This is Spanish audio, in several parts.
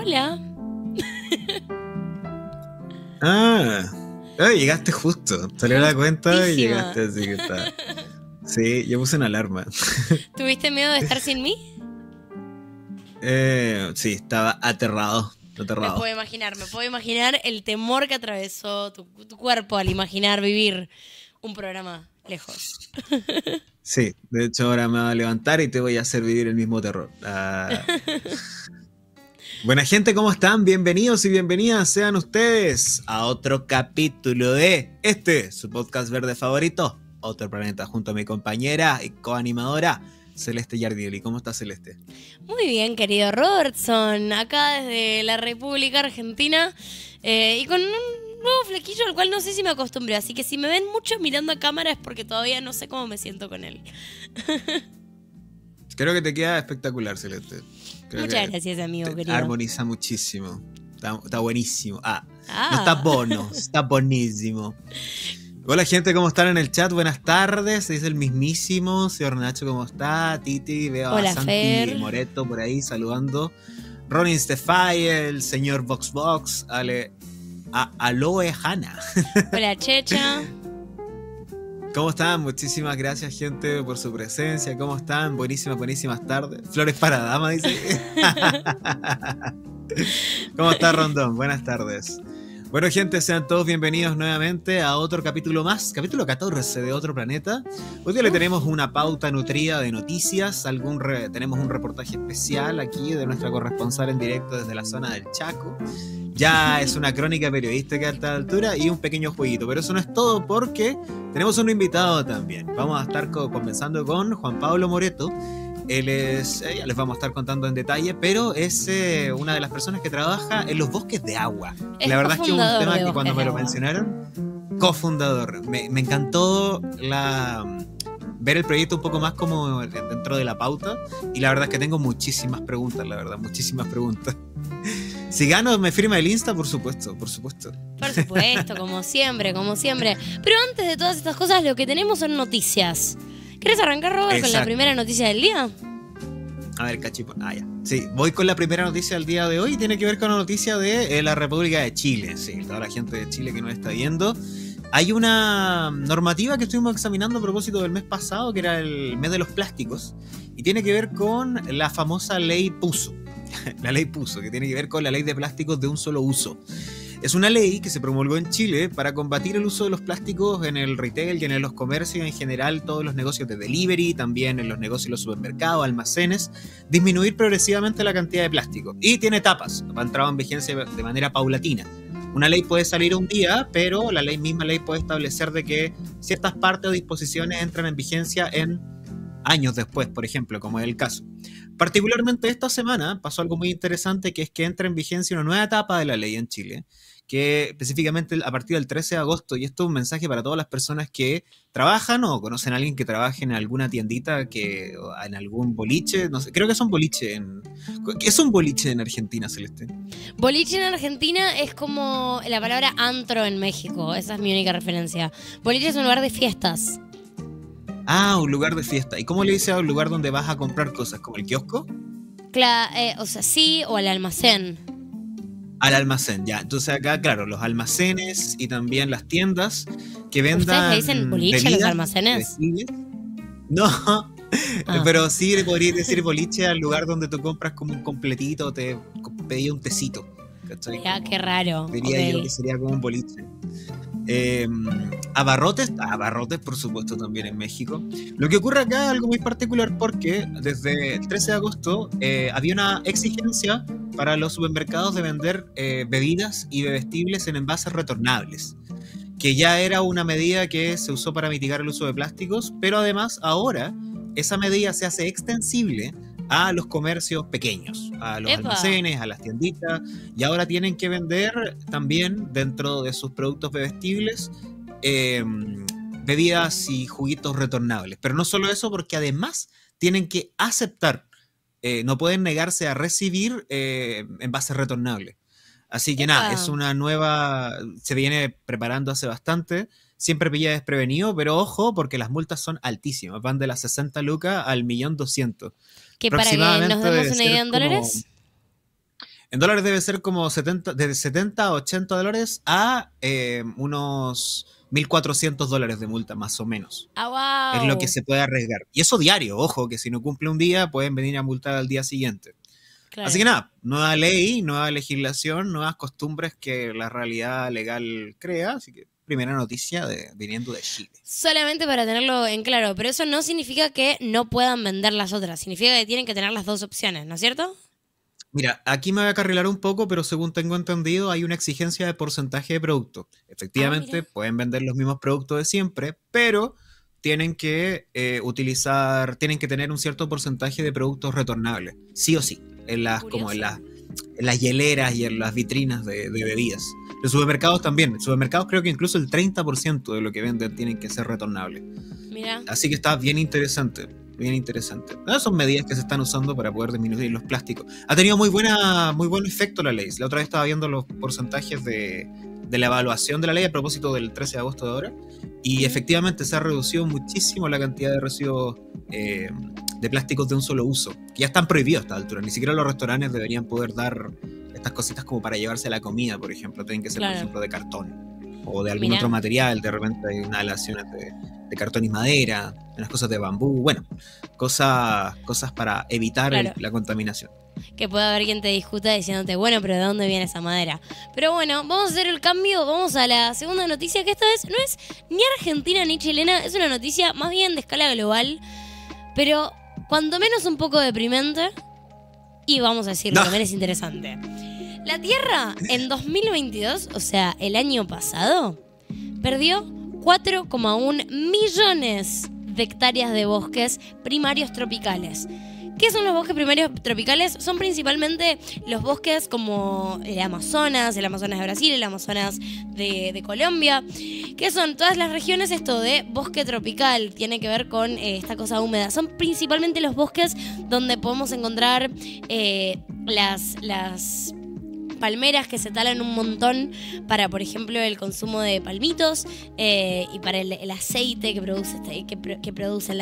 Hola. Llegaste justo. Salió la cuenta y llegaste, así que está. Sí, yo puse una alarma. ¿Tuviste miedo de estar sin mí? Sí, estaba aterrado. Me puedo imaginar el temor que atravesó tu cuerpo al imaginar vivir un programa lejos. Sí, de hecho ahora me voy a levantar y te voy a hacer vivir el mismo terror. Buena gente, ¿cómo están? Bienvenidos y bienvenidas sean ustedes a otro capítulo de su podcast verde favorito, Otro Planeta, junto a mi compañera y coanimadora Celeste Yardioli. ¿Cómo estás, Celeste? Muy bien, querido Robertson, acá desde la República Argentina y con un nuevo flequillo al cual no sé si me acostumbré, así que si me ven mucho mirando a cámara es porque todavía no sé cómo me siento con él. Creo que te queda espectacular, Celeste. Muchas gracias, amigo querido. Armoniza muchísimo. Está buenísimo. No está bono, está bonísimo. Hola gente, ¿cómo están en el chat? Buenas tardes, dice el mismísimo señor Nacho, ¿cómo está? Titi, veo Hola, a Santi Fer. Moreto por ahí saludando. Ronin Stefai, el señor VoxVox, Aloe Hanna. Hola, Checha. ¿Cómo están? Muchísimas gracias, gente, por su presencia. ¿Cómo están? Buenísimas tardes. Flores para dama, dice. ¿Cómo está, Rondón? Buenas tardes. Bueno, gente, sean todos bienvenidos nuevamente a otro capítulo más, capítulo 14 de Otro Planeta. Hoy día le tenemos una pauta nutrida de noticias, tenemos un reportaje especial aquí de nuestra corresponsal en directo desde la zona del Chaco. Ya es una crónica periodística a esta altura y un pequeño jueguito, pero eso no es todo porque tenemos un invitado también. Vamos a estar conversando con Juan Pablo Moreto. Él es, ya les vamos a estar contando en detalle, pero es una de las personas que trabaja en los bosques de agua. La verdad es que es un tema que cuando me lo mencionaron, cofundador. Me encantó ver el proyecto un poco más como dentro de la pauta y la verdad es que tengo muchísimas preguntas, muchísimas preguntas. Si gano, me firma el Insta, por supuesto. Por supuesto, como siempre. Pero antes de todas estas cosas, lo que tenemos son noticias. ¿Quieres arrancar, Robert, con la primera noticia del día? A ver, cachipón. Ya. Sí, voy con la primera noticia del día de hoy. Tiene que ver con la noticia de la República de Chile. Sí, toda la gente de Chile que nos está viendo. Hay una normativa que estuvimos examinando a propósito del mes pasado, que era el mes de los plásticos, y tiene que ver con la famosa ley PUSO. La ley PUSO, que tiene que ver con la ley de plásticos de un solo uso. Es una ley que se promulgó en Chile para combatir el uso de los plásticos en el retail y en los comercios en general, todos los negocios de delivery, también en los negocios de los supermercados, almacenes, disminuir progresivamente la cantidad de plástico. Y tiene etapas, ha entrado en vigencia de manera paulatina. Una ley puede salir un día, pero la misma ley puede establecer de que ciertas partes o disposiciones entran en vigencia en años después, por ejemplo, como es el caso. Particularmente esta semana pasó algo muy interesante, que es que entra en vigencia una nueva etapa de la ley en Chile, que específicamente a partir del 13 de agosto, y esto es un mensaje para todas las personas que trabajan o conocen a alguien que trabaje en alguna tiendita, en algún boliche, no sé, creo que son boliche ¿qué es un boliche en Argentina, Celeste? Boliche en Argentina es como la palabra antro en México, esa es mi única referencia. Boliche es un lugar de fiestas. Un lugar de fiesta. ¿Y cómo le dice a un lugar donde vas a comprar cosas? ¿Como el kiosco? Sí, o al almacén. Al almacén, ya. Entonces acá, claro, los almacenes y también las tiendas que vendan. ¿Ustedes le dicen boliche a los almacenes? No, pero sí le podría decir boliche al lugar donde tú compras como un completito, te pedía un tecito. ¿Cachai? Ya, qué raro. Diría yo que sería como un boliche. Abarrotes, por supuesto, también en México. Lo que ocurre acá es algo muy particular porque desde el 13 de agosto había una exigencia para los supermercados de vender bebidas y bebestibles en envases retornables, que ya era una medida que se usó para mitigar el uso de plásticos, pero además ahora esa medida se hace extensible a los comercios pequeños, a los almacenes, a las tienditas, y ahora tienen que vender también dentro de sus productos bebestibles bebidas y juguitos retornables. Pero no solo eso, porque además tienen que aceptar, no pueden negarse a recibir envases retornables. Así que nada, es una nueva, se viene preparando hace bastante, siempre pilla desprevenido, pero ojo, porque las multas son altísimas, van de las 60 lucas al 1.200.000. ¿Que para que nos demos una idea en dólares? En dólares debe ser como de 70 a 80 dólares a unos $1.400 de multa, más o menos. Ah, Es lo que wow. se puede arriesgar. Y eso diario, ojo, que si no cumple un día, pueden venir a multar al día siguiente. Así que Claro. nada, nueva ley, nueva legislación, nuevas costumbres que la realidad legal crea. Así que primera noticia viniendo de Chile. Solamente para tenerlo en claro, pero eso no significa que no puedan vender las otras, significa que tienen que tener las dos opciones, ¿no es cierto? Mira, aquí me voy a carrilar un poco, pero según tengo entendido, hay una exigencia de porcentaje de producto. Ah, Efectivamente, mira. pueden vender los mismos productos de siempre, pero tienen que tienen que tener un cierto porcentaje de productos retornables, sí o sí, como Curioso. en las hieleras y en las vitrinas de bebidas. Los supermercados también. Los supermercados creo que incluso el 30% de lo que venden tienen que ser retornables. Mira. Así que está bien interesante. Bien interesante. Son medidas que se están usando para poder disminuir los plásticos. Ha tenido muy buen efecto la ley. La otra vez estaba viendo los porcentajes de la evaluación de la ley a propósito del 13 de agosto de ahora. Y Ujú. efectivamente se ha reducido muchísimo la cantidad de residuos de plásticos de un solo uso. Que ya están prohibidos a esta altura. Ni siquiera los restaurantes deberían poder dar estas cositas como para llevarse la comida, por ejemplo. Tienen que ser, por Claro. ejemplo, de cartón o de algún otro Mira. material. De repente hay inhalaciones de cartón y madera, unas cosas de bambú, bueno, cosas para evitar Claro. la contaminación. Que pueda haber quien te discuta diciéndote, bueno, pero ¿de dónde viene esa madera? Pero bueno, vamos a hacer el cambio, vamos a la segunda noticia, que esta vez no es ni argentina ni chilena, es una noticia más bien de escala global, pero cuando menos un poco deprimente, y vamos a decirlo, No. también es interesante. La Tierra en 2022, o sea, el año pasado, perdió 4,1 millones de hectáreas de bosques primarios tropicales. ¿Qué son los bosques primarios tropicales? Son principalmente los bosques como el Amazonas de Brasil, el Amazonas de Colombia, que son todas las regiones esto de bosque tropical, tiene que ver con esta cosa húmeda. Son principalmente los bosques donde podemos encontrar las palmeras que se talan un montón para, por ejemplo, el consumo de palmitos y para el aceite que producen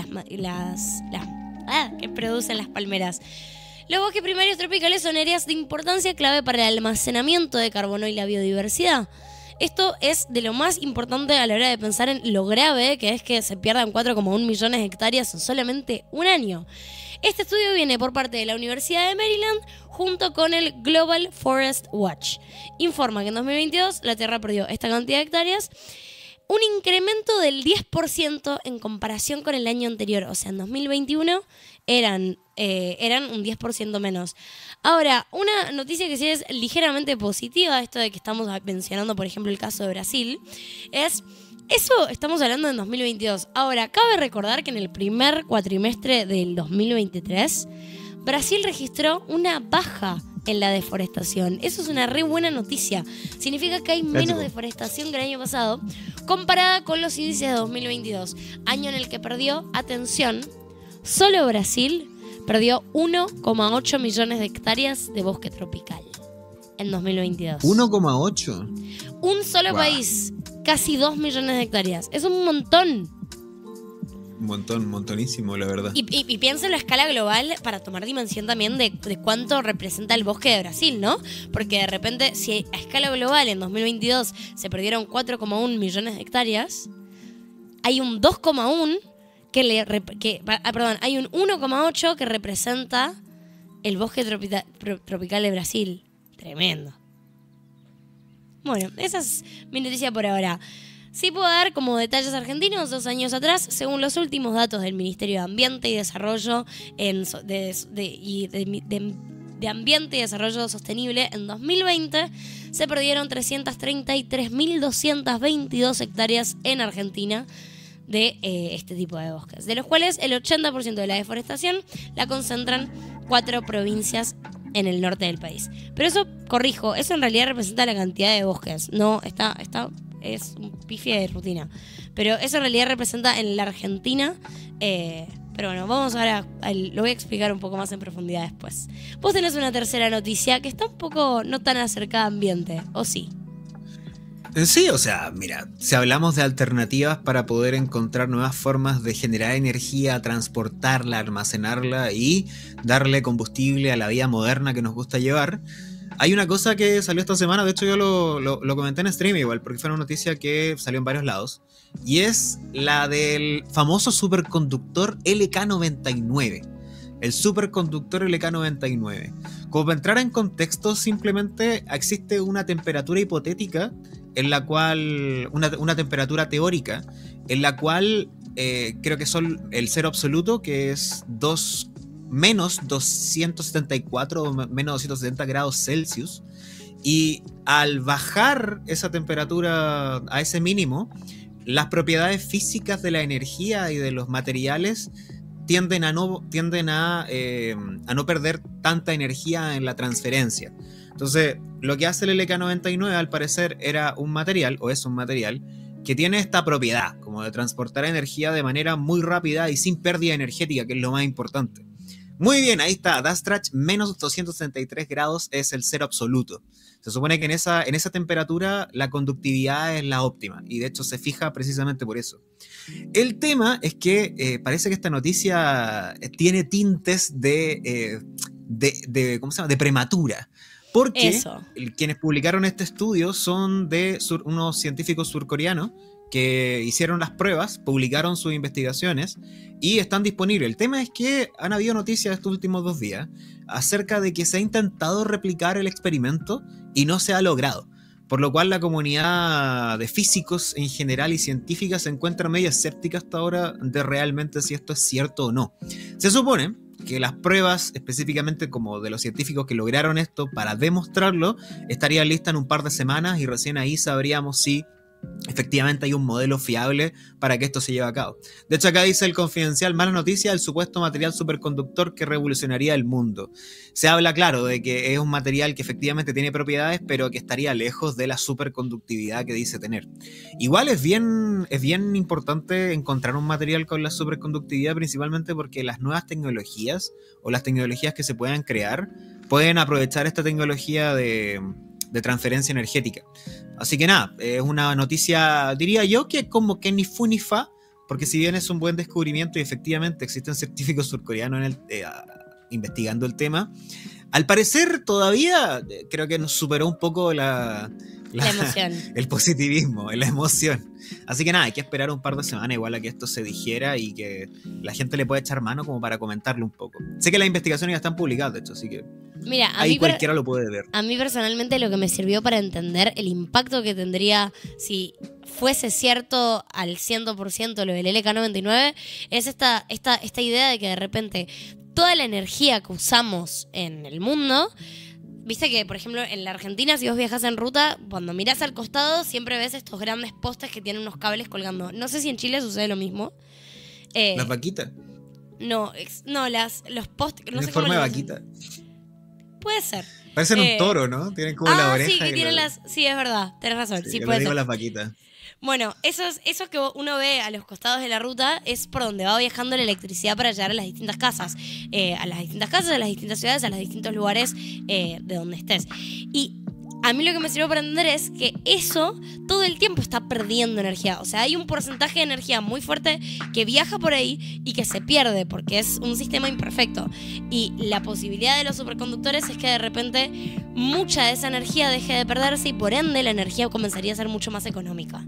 que producen las palmeras. Los bosques primarios tropicales son áreas de importancia clave para el almacenamiento de carbono y la biodiversidad. Esto es de lo más importante a la hora de pensar en lo grave que es que se pierdan 4,1 millones de hectáreas en solamente un año. Este estudio viene por parte de la Universidad de Maryland junto con el Global Forest Watch. Informa que en 2022 la Tierra perdió esta cantidad de hectáreas, un incremento del 10% en comparación con el año anterior. O sea, en 2021 eran un 10% menos. Ahora, una noticia que sí es ligeramente positiva, esto de que estamos mencionando, por ejemplo, el caso de Brasil, es... Eso estamos hablando en 2022. Ahora, cabe recordar que en el primer cuatrimestre del 2023, Brasil registró una baja en la deforestación. Eso es una re buena noticia. Significa que hay menos deforestación que el año pasado, comparada con los índices de 2022. Año en el que perdió, atención, solo Brasil perdió 1,8 millones de hectáreas de bosque tropical en 2022. 1,8. Un solo país, casi 2 millones de hectáreas. Es un montón. Un montón, montonísimo, la verdad. Y piensa en la escala global para tomar dimensión también de cuánto representa el bosque de Brasil, ¿no? Porque de repente, si a escala global en 2022 se perdieron 4,1 millones de hectáreas, hay un 2,1 hay un 1,8 que representa el bosque tropical de Brasil. Tremendo. Bueno, esa es mi noticia por ahora. Sí puedo dar como detalles argentinos. 2 años atrás, según los últimos datos del Ministerio de Ambiente y Desarrollo de Ambiente y Desarrollo Sostenible, en 2020 se perdieron 333.222 hectáreas en Argentina de este tipo de bosques, de los cuales el 80% de la deforestación la concentran 4 provincias en el norte del país. Pero eso, corrijo, eso en realidad representa la cantidad de bosques. No, es un pifie de rutina. Pero eso en realidad representa en la Argentina. Pero bueno, vamos ahora, lo voy a explicar un poco más en profundidad después. Vos tenés una tercera noticia que está un poco no tan acercada a ambiente, ¿o sí? Sí, o sea, mira, si hablamos de alternativas para poder encontrar nuevas formas de generar energía, transportarla, almacenarla y darle combustible a la vida moderna que nos gusta llevar, Hay una cosa que salió esta semana, de hecho yo lo comenté en stream igual, porque fue una noticia que salió en varios lados, y es la del famoso superconductor LK99. El superconductor LK99. Como para entrar en contexto, simplemente existe una temperatura hipotética en la cual, una temperatura teórica, en la cual creo que son el cero absoluto, que es menos 274 o menos 270 grados Celsius, y al bajar esa temperatura a ese mínimo, las propiedades físicas de la energía y de los materiales tienden a no perder tanta energía en la transferencia. Entonces, lo que hace el LK99 al parecer era un material, o es un material, que tiene esta propiedad, como de transportar energía de manera muy rápida y sin pérdida energética, que es lo más importante. Muy bien, ahí está, Dastrach, menos 263 grados es el cero absoluto. Se supone que en esa temperatura la conductividad es la óptima, y de hecho se fija precisamente por eso. El tema es que parece que esta noticia tiene tintes de ¿cómo se llama? De prematura. Porque quienes publicaron este estudio son de unos científicos surcoreanos que hicieron las pruebas, publicaron sus investigaciones y están disponibles. El tema es que han habido noticias estos últimos 2 días acerca de que se ha intentado replicar el experimento y no se ha logrado. Por lo cual la comunidad de físicos en general y científica se encuentra medio escéptica hasta ahora de realmente si esto es cierto o no. Se supone que las pruebas, específicamente como de los científicos que lograron esto para demostrarlo, estarían listas en un par de semanas y recién ahí sabríamos si efectivamente hay un modelo fiable para que esto se lleve a cabo. De hecho, acá dice el Confidencial, mala noticia, el supuesto material superconductor que revolucionaría el mundo. Se habla, claro, de que es un material que efectivamente tiene propiedades, pero que estaría lejos de la superconductividad que dice tener. Igual es bien importante encontrar un material con la superconductividad, principalmente porque las nuevas tecnologías o las tecnologías que se puedan crear pueden aprovechar esta tecnología de transferencia energética. Así que nada, es una noticia, diría yo, que como que ni fu ni fa, porque si bien es un buen descubrimiento y efectivamente existen científicos surcoreanos investigando el tema, al parecer todavía creo que nos superó un poco la emoción. El positivismo, la emoción. Así que nada, hay que esperar un par de semanas igual a que esto se digiera y que la gente le pueda echar mano como para comentarlo un poco. Sé que las investigaciones ya están publicadas, de hecho, así que mira, ahí cualquiera lo puede ver. A mí personalmente lo que me sirvió para entender el impacto que tendría si fuese cierto al 100% lo del LK99 es esta idea de que de repente toda la energía que usamos en el mundo, viste que, por ejemplo, en la Argentina, si vos viajás en ruta, cuando mirás al costado, siempre ves estos grandes postes que tienen unos cables colgando. No sé si en Chile sucede lo mismo. ¿Las vaquitas? No, los postes... No sé forma de vaquita. Puede ser. Parecen un toro, ¿no? Tienen como la oreja. Sí, que tienen sí, es verdad. Tenés razón. Sí, yo puede digo ser. Las vaquitas. Bueno, esos que uno ve a los costados de la ruta es por donde va viajando la electricidad para llegar a las distintas casas. A las distintas ciudades, a los distintos lugares de donde estés. Y a mí lo que me sirvió para entender es que eso todo el tiempo está perdiendo energía. O sea, hay un porcentaje de energía muy fuerte que viaja por ahí y que se pierde porque es un sistema imperfecto. Y la posibilidad de los superconductores es que de repente mucha de esa energía deje de perderse y por ende la energía comenzaría a ser mucho más económica.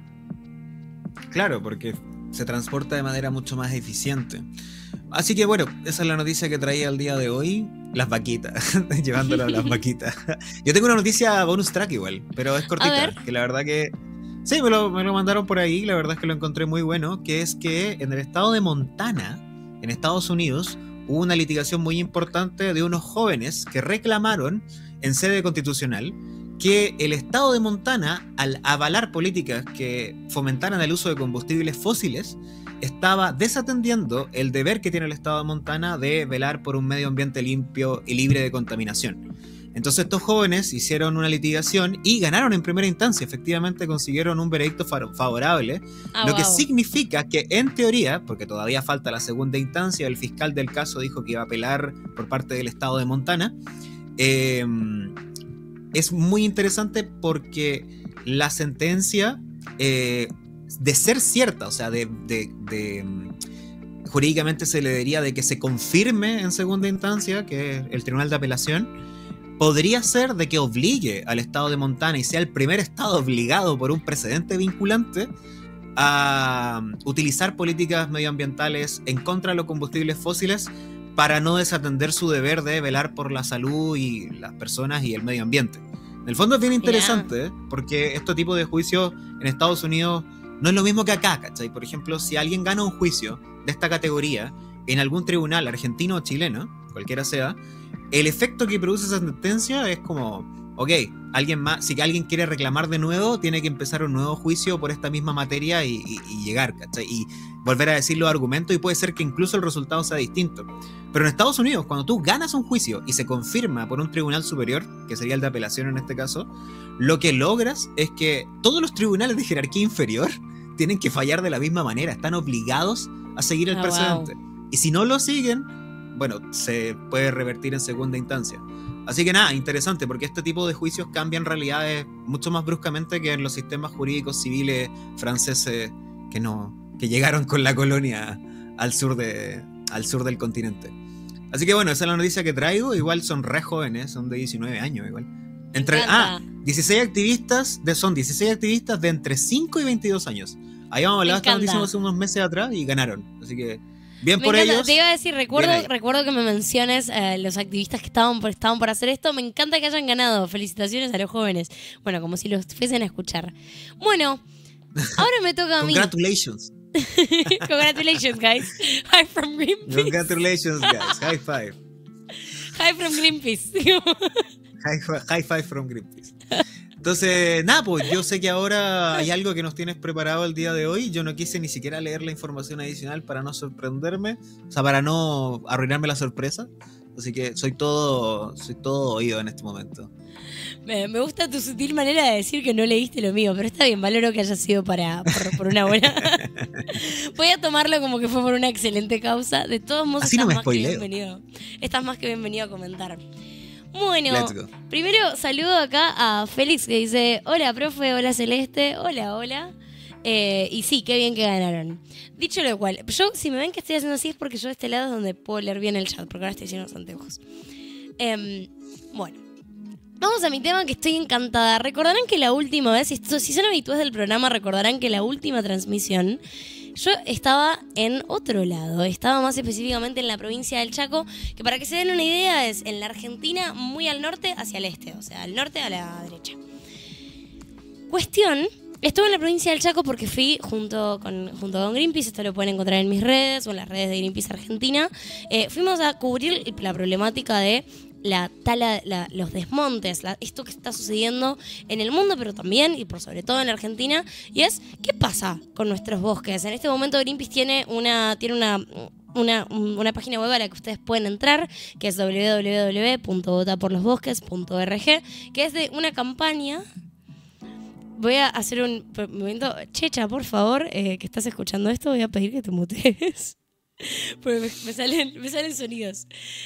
Claro, porque se transporta de manera mucho más eficiente. Así que bueno, esa es la noticia que traía el día de hoy. Las vaquitas, llevándolo a las vaquitas. Yo tengo una noticia bonus track igual, pero es cortita, que la verdad que... Sí, me lo mandaron por ahí, la verdad es que lo encontré muy bueno, que es que en el estado de Montana, en Estados Unidos, hubo una litigación muy importante de unos jóvenes que reclamaron en sede constitucional que el estado de Montana, al avalar políticas que fomentaran el uso de combustibles fósiles, estaba desatendiendo el deber que tiene el estado de Montana de velar por un medio ambiente limpio y libre de contaminación. Entonces estos jóvenes hicieron una litigación y ganaron en primera instancia, efectivamente consiguieron un veredicto favorable, lo que significa que en teoría, porque todavía falta la segunda instancia, el fiscal del caso dijo que iba a apelar por parte del estado de Montana, es muy interesante porque la sentencia, de ser cierta, o sea, jurídicamente se le diría de que se confirme en segunda instancia, que es el Tribunal de Apelación, podría ser de que obligue al estado de Montana y sea el primer estado obligado por un precedente vinculante a utilizar políticas medioambientales en contra de los combustibles fósiles para no desatender su deber de velar por la salud y las personas y el medio ambiente. En el fondo es bien interesante, ¿eh? Porque este tipo de juicios en Estados Unidos no es lo mismo que acá, ¿cachai? Por ejemplo, si alguien gana un juicio de esta categoría en algún tribunal argentino o chileno, cualquiera sea, el efecto que produce esa sentencia es como, ok, si alguien quiere reclamar de nuevo, tiene que empezar un nuevo juicio por esta misma materia y llegar, ¿cachai? Y volver a decir los argumentos, y puede ser que incluso el resultado sea distinto. Pero en Estados Unidos, cuando tú ganas un juicio y se confirma por un tribunal superior, que sería el de apelación en este caso, lo que logras es que todos los tribunales de jerarquía inferior tienen que fallar de la misma manera, están obligados a seguir el precedente. Wow. Y si no lo siguen, bueno, se puede revertir en segunda instancia. Así que nada, interesante, porque este tipo de juicios cambian realidades mucho más bruscamente que en los sistemas jurídicos civiles franceses que llegaron con la colonia al sur del continente. Así que bueno, esa es la noticia que traigo. Igual son re jóvenes, son de 19 años igual. 16 activistas de entre 5 y 22 años. Ahí vamos a hablar de esta noticia hace unos meses atrás y ganaron. Así que bien por ellos. Te iba a decir, recuerdo que me menciones los activistas que estaban por hacer esto. Me encanta que hayan ganado. Felicitaciones a los jóvenes. Bueno, como si los fuesen a escuchar. Bueno, ahora me toca a mí. Congratulations. Congratulations, guys. Hi from Greenpeace. Congratulations, guys. High five. Hi from Greenpeace. High five from Greenpeace. Entonces, nada, pues yo sé que ahora hay algo que nos tienes preparado el día de hoy. Yo no quise ni siquiera leer la información adicional para no sorprenderme, o sea, para no arruinarme la sorpresa. Así que soy todo oído en este momento. Me gusta tu sutil manera de decir que no leíste lo mío, pero está bien, valoro que haya sido por una buena. Voy a tomarlo como que fue por una excelente causa. De todos modos, así no me spoileo. Estás más que bienvenido a comentar. Bueno, primero saludo acá a Félix, que dice: hola profe, hola Celeste, hola. Y sí, qué bien que ganaron. Dicho lo cual, yo, si me ven que estoy haciendo así, es porque yo de este lado es donde puedo leer bien el chat, porque ahora estoy haciendo los anteojos. Bueno, vamos a mi tema, que estoy encantada. Recordarán que la última vez, si son habituales del programa, recordarán que la última transmisión yo estaba en otro lado, estaba más específicamente en la provincia del Chaco, que para que se den una idea es en la Argentina muy al norte hacia el este, o sea, al norte a la derecha. Cuestión, estuve en la provincia del Chaco porque fui junto con Greenpeace, esto lo pueden encontrar en mis redes o en las redes de Greenpeace Argentina. Fuimos a cubrir la problemática de la tala, los desmontes, esto que está sucediendo en el mundo, pero también y por sobre todo en Argentina, y es ¿qué pasa con nuestros bosques? En este momento Greenpeace tiene una página web a la que ustedes pueden entrar, que es www.votaporlosbosques.org, que es de una campaña. Voy a hacer un momento. Checha, por favor, que estás escuchando esto, voy a pedir que te mutees, porque me salen sonidos.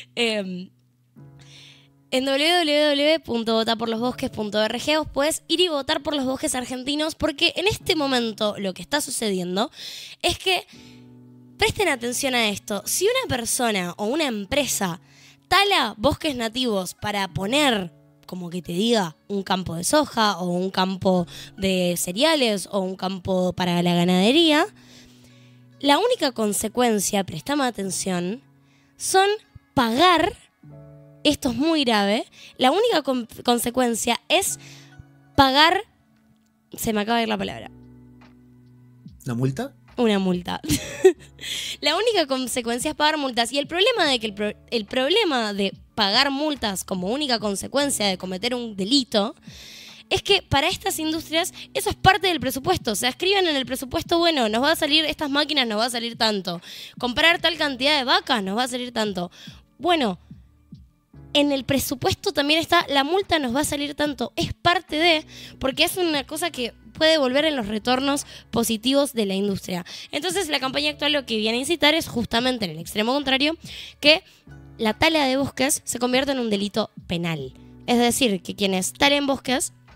En www.votaporlosbosques.org os puedes ir y votar por los bosques argentinos, porque en este momento lo que está sucediendo es que, presten atención a esto, si una persona o una empresa tala bosques nativos para poner, como que te diga, un campo de soja o un campo de cereales o un campo para la ganadería, la única consecuencia, prestame atención, son pagar. Esto es muy grave. La única consecuencia es pagar. Se me acaba de ir la palabra. ¿Una multa? Una multa. La única consecuencia es pagar multas. Y el problema de que el problema de pagar multas como única consecuencia de cometer un delito es que para estas industrias eso es parte del presupuesto. O sea, escriben en el presupuesto, bueno, nos va a salir estas máquinas, nos va a salir tanto. Comprar tal cantidad de vacas, nos va a salir tanto. Bueno, en el presupuesto también está la multa, nos va a salir tanto. Es parte de, porque es una cosa que puede volver en los retornos positivos de la industria. Entonces la campaña actual lo que viene a incitar es justamente en el extremo contrario, que la tala de bosques se convierta en un delito penal. Es decir, que quienes talen bosques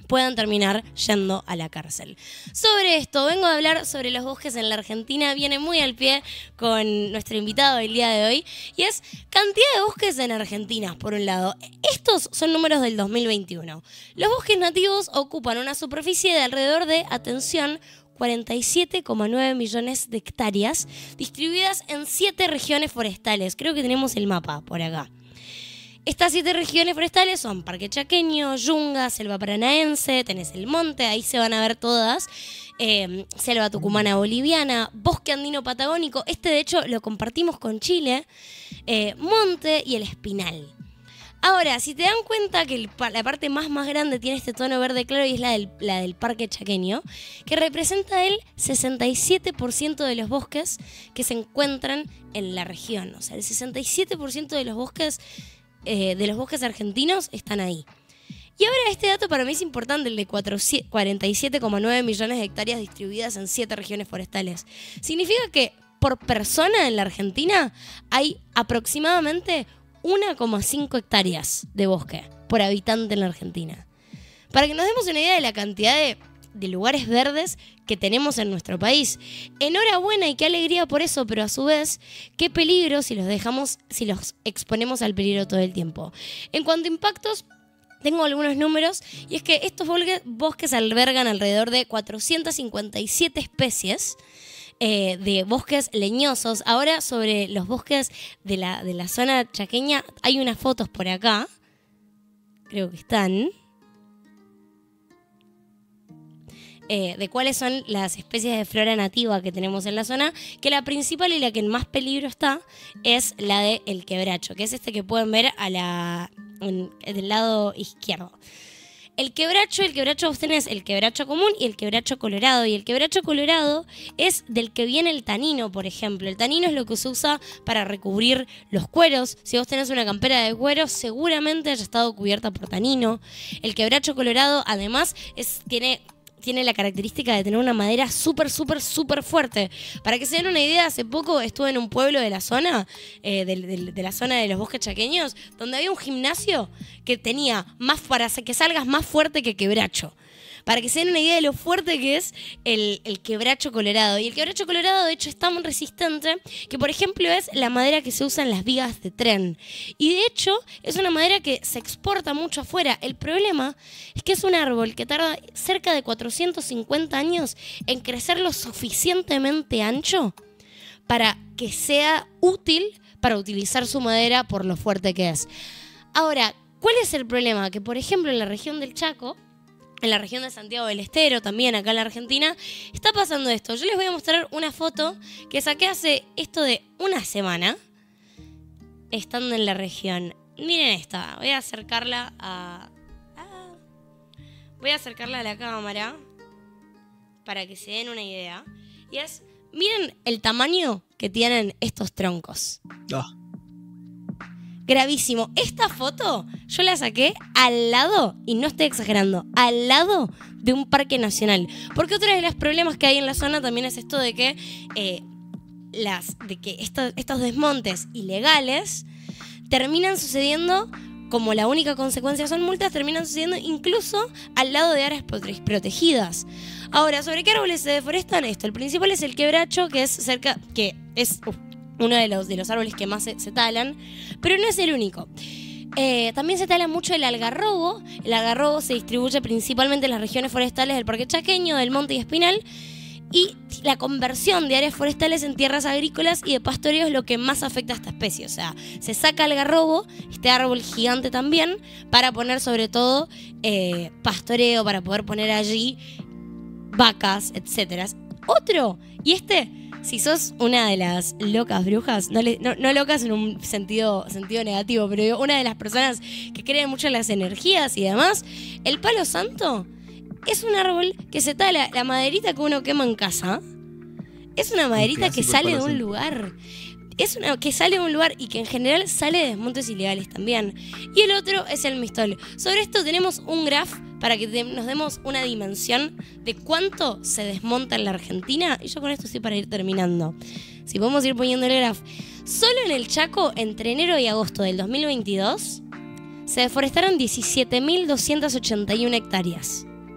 puedan terminar yendo a la cárcel. Sobre esto, vengo a hablar sobre los bosques en la Argentina. Viene muy al pie con nuestro invitado del día de hoy. Y es cantidad de bosques en Argentina, por un lado. Estos son números del 2021. Los bosques nativos ocupan una superficie de alrededor de, atención, 47,9 millones de hectáreas, distribuidas en 7 regiones forestales. Creo que tenemos el mapa por acá. Estas 7 regiones forestales son Parque Chaqueño, Yunga, Selva Paranaense, tenés el monte, ahí se van a ver todas, Selva Tucumana Boliviana, Bosque Andino Patagónico, este de hecho lo compartimos con Chile, Monte y el Espinal. Ahora, si te dan cuenta que la parte más grande tiene este tono verde claro y es la del Parque Chaqueño, que representa el 67% de los bosques que se encuentran en la región. O sea, el 67% de los bosques argentinos están ahí. Y ahora este dato para mí es importante, el de 47,9 millones de hectáreas distribuidas en 7 regiones forestales. Significa que por persona en la Argentina hay aproximadamente 1,5 hectáreas de bosque por habitante en la Argentina. Para que nos demos una idea de la cantidad de lugares verdes que tenemos en nuestro país. Enhorabuena y qué alegría por eso, pero a su vez, qué peligro si los exponemos al peligro todo el tiempo. En cuanto a impactos, tengo algunos números, y es que estos bosques albergan alrededor de 457 especies de bosques leñosos. Ahora, sobre los bosques de la zona chaqueña, hay unas fotos por acá. Creo que están. De cuáles son las especies de flora nativa que tenemos en la zona, que la principal y la que en más peligro está es la de el quebracho, que es este que pueden ver del lado izquierdo. El quebracho vos tenés el quebracho común y el quebracho colorado. Y el quebracho colorado es del que viene el tanino, por ejemplo. El tanino es lo que se usa para recubrir los cueros. Si vos tenés una campera de cuero, seguramente haya estado cubierta por tanino. El quebracho colorado, además, tiene la característica de tener una madera súper fuerte. Para que se den una idea, hace poco estuve en un pueblo de la zona, de la zona de los bosques chaqueños, donde había un gimnasio que tenía para que salgas más fuerte que quebracho. Para que se den una idea de lo fuerte que es el quebracho colorado. Y el quebracho colorado, de hecho, es tan resistente que, por ejemplo, es la madera que se usa en las vigas de tren. Y, de hecho, es una madera que se exporta mucho afuera. El problema es que es un árbol que tarda cerca de 450 años en crecer lo suficientemente ancho para que sea útil para utilizar su madera por lo fuerte que es. Ahora, ¿cuál es el problema? Que, por ejemplo, en la región del Chaco, en la región de Santiago del Estero, también acá en la Argentina, está pasando esto. Yo les voy a mostrar una foto que saqué hace esto de una semana, estando en la región. Miren esta, voy a acercarla a la cámara para que se den una idea. Y miren el tamaño que tienen estos troncos. Oh. Gravísimo. Esta foto yo la saqué al lado, y no estoy exagerando, al lado de un parque nacional. Porque otro de los problemas que hay en la zona también es esto de que estos desmontes ilegales terminan sucediendo, como la única consecuencia son multas, terminan sucediendo incluso al lado de áreas protegidas. Ahora, ¿sobre qué árboles se deforestan esto? El principal es el quebracho, que es uno de los árboles que más se talan, pero no es el único. También se tala mucho el algarrobo. El algarrobo se distribuye principalmente en las regiones forestales del Parque Chaqueño, del Monte y Espinal. Y la conversión de áreas forestales en tierras agrícolas y de pastoreo es lo que más afecta a esta especie. O sea, se saca algarrobo, este árbol gigante también, para poner sobre todo pastoreo, para poder poner allí vacas, etcétera. Otro, y si sos una de las locas brujas, no locas en un sentido negativo, pero una de las personas que creen mucho en las energías y demás, el palo santo es un árbol que se tala. La maderita que uno quema en casa es una maderita que sale de un lugar. Que sale de un lugar y que en general sale de desmontes ilegales también. Y el otro es el mistol. Sobre esto tenemos un graph para que nos demos una dimensión de cuánto se desmonta en la Argentina. Y yo con esto estoy para ir terminando. Si podemos ir poniendo el graph. Solo en el Chaco, entre enero y agosto del 2022, se deforestaron 17.281 hectáreas.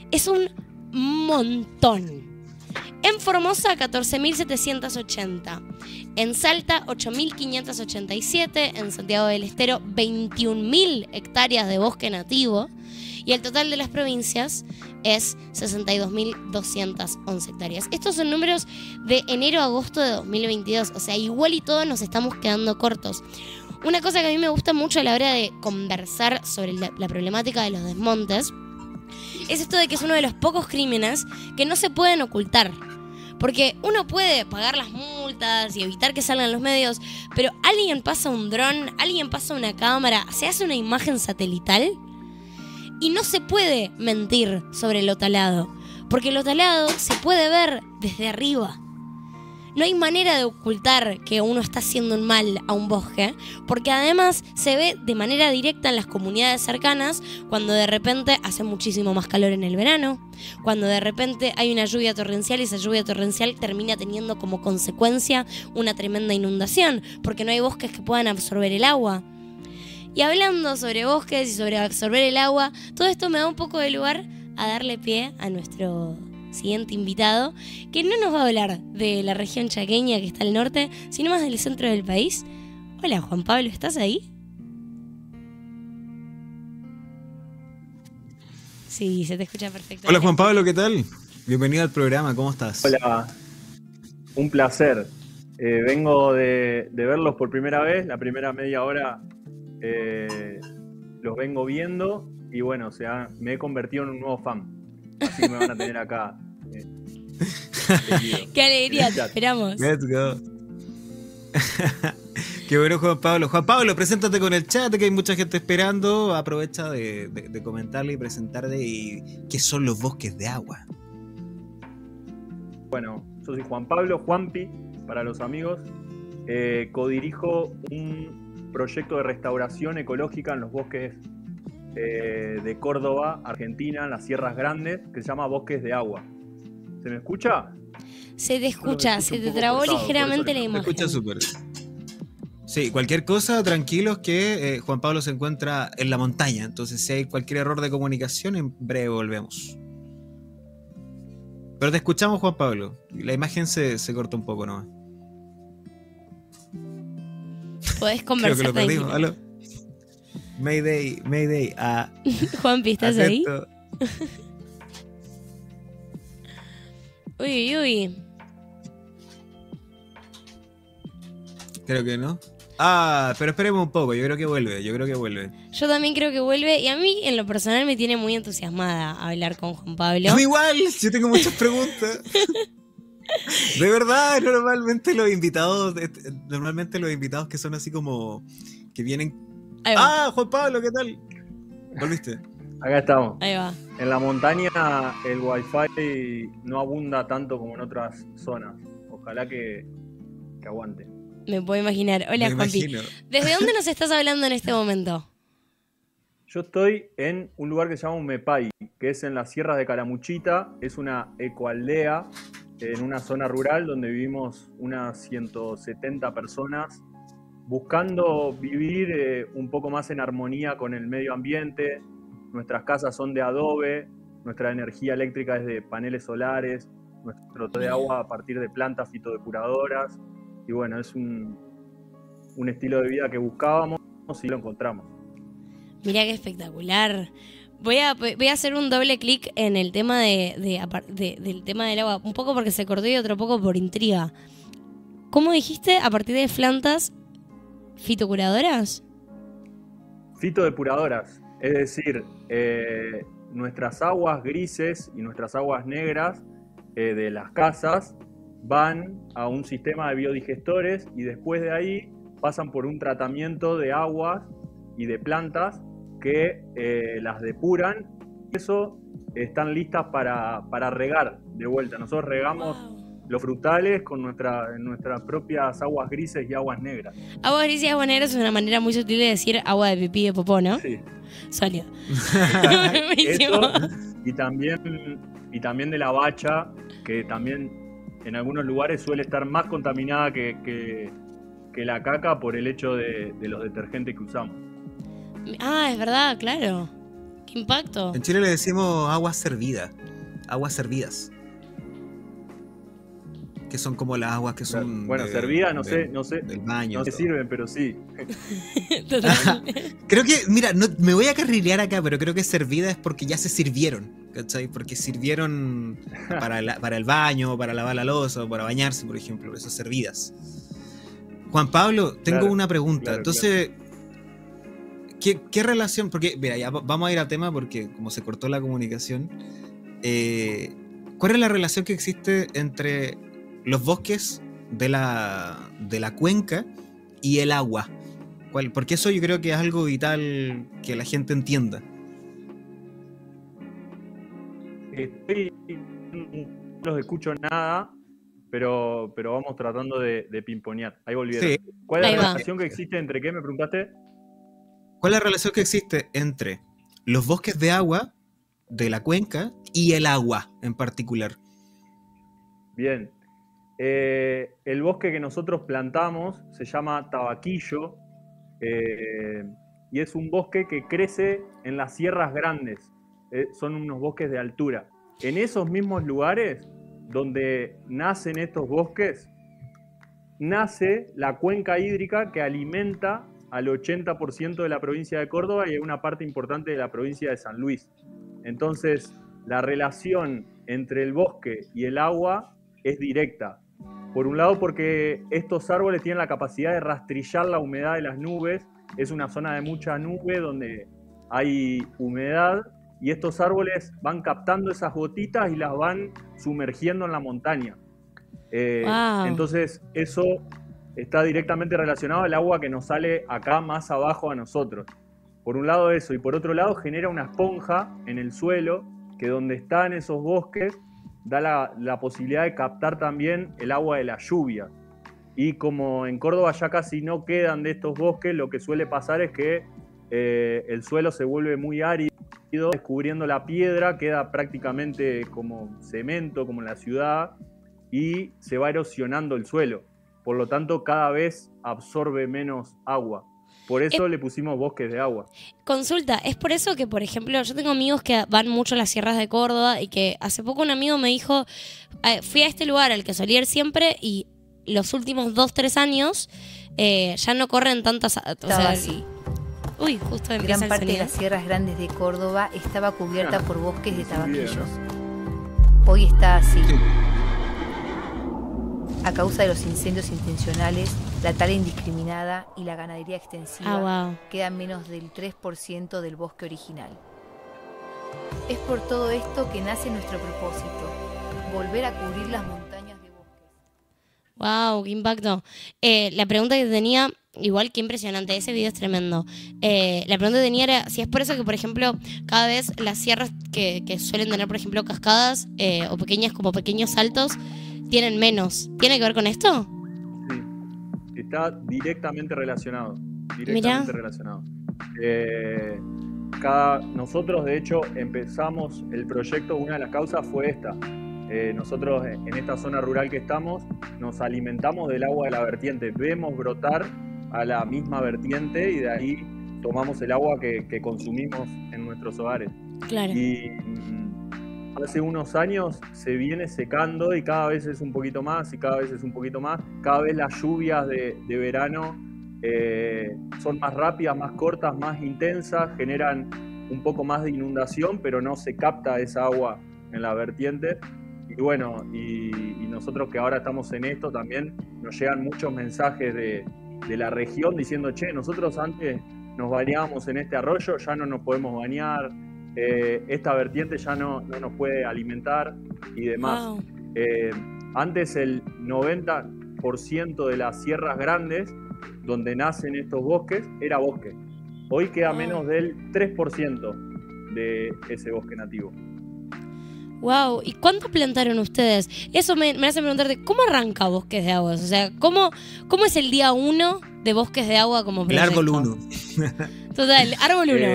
Es un montón. En Formosa, 14.780. En Salta, 8.587. En Santiago del Estero, 21.000 hectáreas de bosque nativo. Y el total de las provincias es 62.211 hectáreas. Estos son números de enero a agosto de 2022. O sea, igual y todos nos estamos quedando cortos. Una cosa que a mí me gusta mucho a la hora de conversar sobre la problemática de los desmontes es esto de que es uno de los pocos crímenes que no se pueden ocultar. Porque uno puede pagar las multas y evitar que salgan los medios, pero alguien pasa un dron, alguien pasa una cámara, se hace una imagen satelital y no se puede mentir sobre lo talado. Porque lo talado se puede ver desde arriba. No hay manera de ocultar que uno está haciendo un mal a un bosque, porque además se ve de manera directa en las comunidades cercanas cuando de repente hace muchísimo más calor en el verano, cuando de repente hay una lluvia torrencial y esa lluvia torrencial termina teniendo como consecuencia una tremenda inundación, porque no hay bosques que puedan absorber el agua. Y hablando sobre bosques y sobre absorber el agua, todo esto me da un poco de lugar a darle pie a nuestro siguiente invitado, que no nos va a hablar de la región chaqueña que está al norte, sino más del centro del país. Hola, Juan Pablo, ¿estás ahí? Sí, se te escucha perfecto. Hola, Juan Pablo, ¿qué tal? Bienvenido al programa, ¿cómo estás? Hola, un placer. Vengo de verlos por primera vez, la primera media hora los vengo viendo y bueno, me he convertido en un nuevo fan. Así me van a tener acá. Qué alegría, te esperamos. Let's go. Qué bueno, Juan Pablo. Juan Pablo, preséntate con el chat, que hay mucha gente esperando. Aprovecha de comentarle y presentarte y qué son los bosques de agua. Bueno, yo soy Juan Pablo, Juanpi, para los amigos. Codirijo un proyecto de restauración ecológica en los bosques de Córdoba, Argentina, en las Sierras Grandes, que se llama Bosques de Agua. ¿Se me escucha? Se te escucha, se te trabó ligeramente la imagen. Se escucha súper. Sí, cualquier cosa, tranquilos que Juan Pablo se encuentra en la montaña, entonces si hay cualquier error de comunicación, en breve volvemos. Pero te escuchamos, Juan Pablo. La imagen se cortó un poco nomás. Podés conversar. Creo que lo perdimos. ¿Aló? Mayday, Mayday. Juanpi, ¿estás ahí? Uy. Creo que no. Pero esperemos un poco, yo creo que vuelve. Yo también creo que vuelve y a mí en lo personal me tiene muy entusiasmada hablar con Juan Pablo. A mí igual, yo tengo muchas preguntas. De verdad, normalmente los invitados que son así como que vienen. Juan Pablo, ¿qué tal? ¿Volviste? Acá estamos. Ahí va. En la montaña el wifi no abunda tanto como en otras zonas. Ojalá que aguante. Me puedo imaginar. Hola, Juanpi. ¿Desde dónde nos estás hablando en este momento? Yo estoy en un lugar que se llama Umepay, que es en las sierras de Calamuchita. Es una ecoaldea en una zona rural donde vivimos unas 170 personas buscando vivir un poco más en armonía con el medio ambiente. Nuestras casas son de adobe, nuestra energía eléctrica es de paneles solares, nuestro de agua a partir de plantas fitodepuradoras. Y bueno, es un estilo de vida que buscábamos y lo encontramos. Mirá qué espectacular. Voy a hacer un doble clic en el tema del tema del agua, un poco porque se cortó y otro poco por intriga. ¿Cómo dijiste? ¿A partir de plantas fitocuradoras? Fitodepuradoras, es decir, nuestras aguas grises y nuestras aguas negras de las casas van a un sistema de biodigestores y después de ahí pasan por un tratamiento de aguas y de plantas que las depuran y eso están listas para regar de vuelta. Nosotros regamos los frutales con nuestras propias aguas grises y aguas negras. Aguas grises y aguas negras es una manera muy sutil de decir agua de pipí de popó, ¿no? Sí. Sólido. Eso, y también de la bacha, que también en algunos lugares suele estar más contaminada que la caca por el hecho de los detergentes que usamos. Es verdad, claro. qué impacto. En Chile le decimos aguas servidas. Aguas servidas. Que son como las aguas que son... Bueno, servidas, no sé. Del baño. No se sirven, pero sí. Total. Creo que, mira, no, me voy a carrilear acá, pero creo que servida es porque ya se sirvieron, ¿cachai? Porque sirvieron para el baño, para lavar la loza, o para bañarse, por ejemplo, por eso servidas. Juan Pablo, tengo una pregunta. Claro, entonces, ¿qué relación? Porque, mira, ya vamos a ir al tema porque como se cortó la comunicación, ¿cuál es la relación que existe entre los bosques de la cuenca y el agua? Porque eso yo creo que es algo vital que la gente entienda. No los escucho nada, pero vamos tratando de pimponear. Ahí volvieron. Sí. ¿Cuál es Ahí la va. relación que existe entre qué? ¿Me preguntaste? ¿Cuál es la relación que existe entre los bosques de agua de la cuenca y el agua en particular? Bien. El bosque que nosotros plantamos se llama tabaquillo y es un bosque que crece en las sierras grandes. Son unos bosques de altura. En esos mismos lugares donde nacen estos bosques, nace la cuenca hídrica que alimenta al 80% de la provincia de Córdoba y a una parte importante de la provincia de San Luis. Entonces, la relación entre el bosque y el agua es directa. Por un lado, porque estos árboles tienen la capacidad de rastrillar la humedad de las nubes. Es una zona de mucha nube donde hay humedad y estos árboles van captando esas gotitas y las van sumergiendo en la montaña. Wow. Entonces, eso está directamente relacionado al agua que nos sale acá más abajo a nosotros. Por un lado eso, y por otro lado genera una esponja en el suelo que donde están esos bosques da la posibilidad de captar también el agua de la lluvia. Y como en Córdoba ya casi no quedan de estos bosques, lo que suele pasar es que el suelo se vuelve muy árido, descubriendo la piedra, queda prácticamente como cemento, como en la ciudad, y se va erosionando el suelo. Por lo tanto, cada vez absorbe menos agua. Por eso le pusimos bosques de agua. Consulta, es por eso que, por ejemplo, yo tengo amigos que van mucho a las sierras de Córdoba y que hace poco un amigo me dijo, fui a este lugar al que solía ir siempre y los últimos 2-3 años ya no corren tantas... Estaba así. Uy, justo empieza Gran el parte de sonido. las sierras grandes de Córdoba estaba cubierta por bosques de Sí, tabaquillos. ¿no? Hoy está así. A causa de los incendios intencionales, la tala indiscriminada y la ganadería extensiva, Wow. queda menos del 3% del bosque original. Es por todo esto que nace nuestro propósito, volver a cubrir las montañas de bosques. Wow, qué impacto. La pregunta que tenía, igual que impresionante, ese video es tremendo. La pregunta que tenía era si es por eso que, por ejemplo, cada vez las sierras que suelen tener, por ejemplo, cascadas o pequeñas como pequeños saltos, tienen menos. ¿Tiene que ver con esto? Sí, está directamente relacionado. Relacionado. Nosotros, de hecho, empezamos el proyecto, una de las causas fue esta. Nosotros, en esta zona rural que estamos, nos alimentamos del agua de la vertiente. Vemos brotar a la misma vertiente y de ahí tomamos el agua que consumimos en nuestros hogares. Claro. Y hace unos años se viene secando y cada vez es un poquito más y cada vez es un poquito más. Cada vez las lluvias de verano son más rápidas, más cortas, más intensas, generan un poco más de inundación, pero no se capta esa agua en la vertiente. Y bueno, y nosotros que ahora estamos en esto también nos llegan muchos mensajes de la región diciendo, che, nosotros antes nos bañábamos en este arroyo, ya no nos podemos bañar, esta vertiente ya no nos puede alimentar y demás. Wow. Antes el 90% de las sierras grandes donde nacen estos bosques era bosque. Hoy queda menos del 3% de ese bosque nativo. Wow, ¿y cuánto plantaron ustedes? Eso me hace preguntarte, ¿cómo arranca Bosques de Agua? O sea, ¿cómo es el día 1 de Bosques de Agua como El proyecto? árbol 1. Total, árbol 1.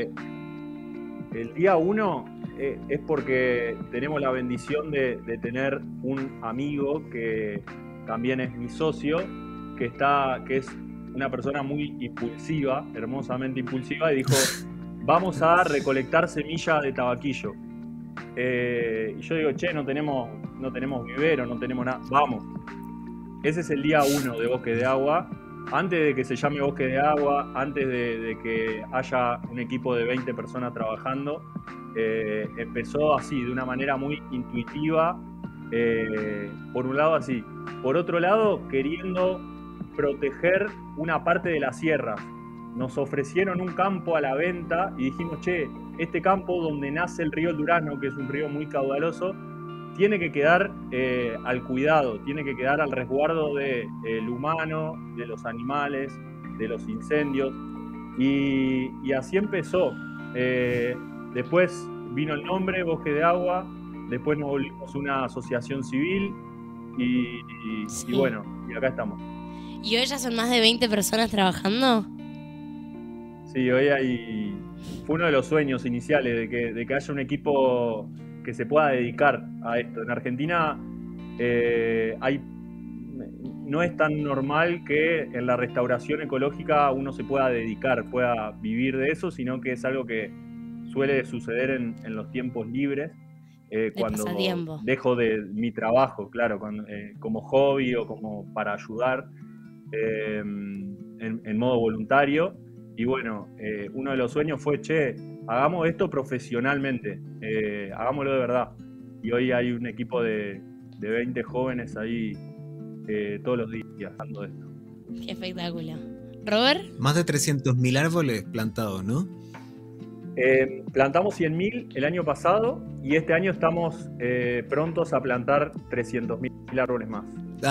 El día 1 es porque tenemos la bendición de tener un amigo que también es mi socio, que es una persona muy impulsiva, hermosamente impulsiva, y dijo, vamos a recolectar semillas de tabaquillo. Y yo digo, che, no tenemos vivero, no tenemos nada. Vamos. Ese es el día 1 de Bosque de Agua. Antes de que se llame Bosque de Agua, antes de que haya un equipo de 20 personas trabajando, empezó así, de una manera muy intuitiva. Por un lado así. Por otro lado, queriendo proteger una parte de las sierras. Nos ofrecieron un campo a la venta y dijimos, che, este campo donde nace el río El Durazno, que es un río muy caudaloso, tiene que quedar al cuidado, tiene que quedar al resguardo del humano, de los animales, de los incendios. Y así empezó. Después vino el nombre, Bosque de Agua, después nos volvimos una asociación civil y bueno, y acá estamos. ¿Y hoy ya son más de 20 personas trabajando? Sí, hoy fue uno de los sueños iniciales de que haya un equipo que se pueda dedicar a esto. En Argentina no es tan normal que en la restauración ecológica uno se pueda dedicar, pueda vivir de eso, sino que es algo que suele suceder en los tiempos libres, cuando dejo de mi trabajo, claro, como hobby o como para ayudar en modo voluntario. Y bueno, uno de los sueños fue, che, hagamos esto profesionalmente, hagámoslo de verdad. Y hoy hay un equipo de 20 jóvenes ahí todos los días haciendo esto. Qué espectáculo. ¿Robert? Más de 300.000 árboles plantados, ¿no? Plantamos 100.000 el año pasado y este año estamos prontos a plantar 300.000 árboles más.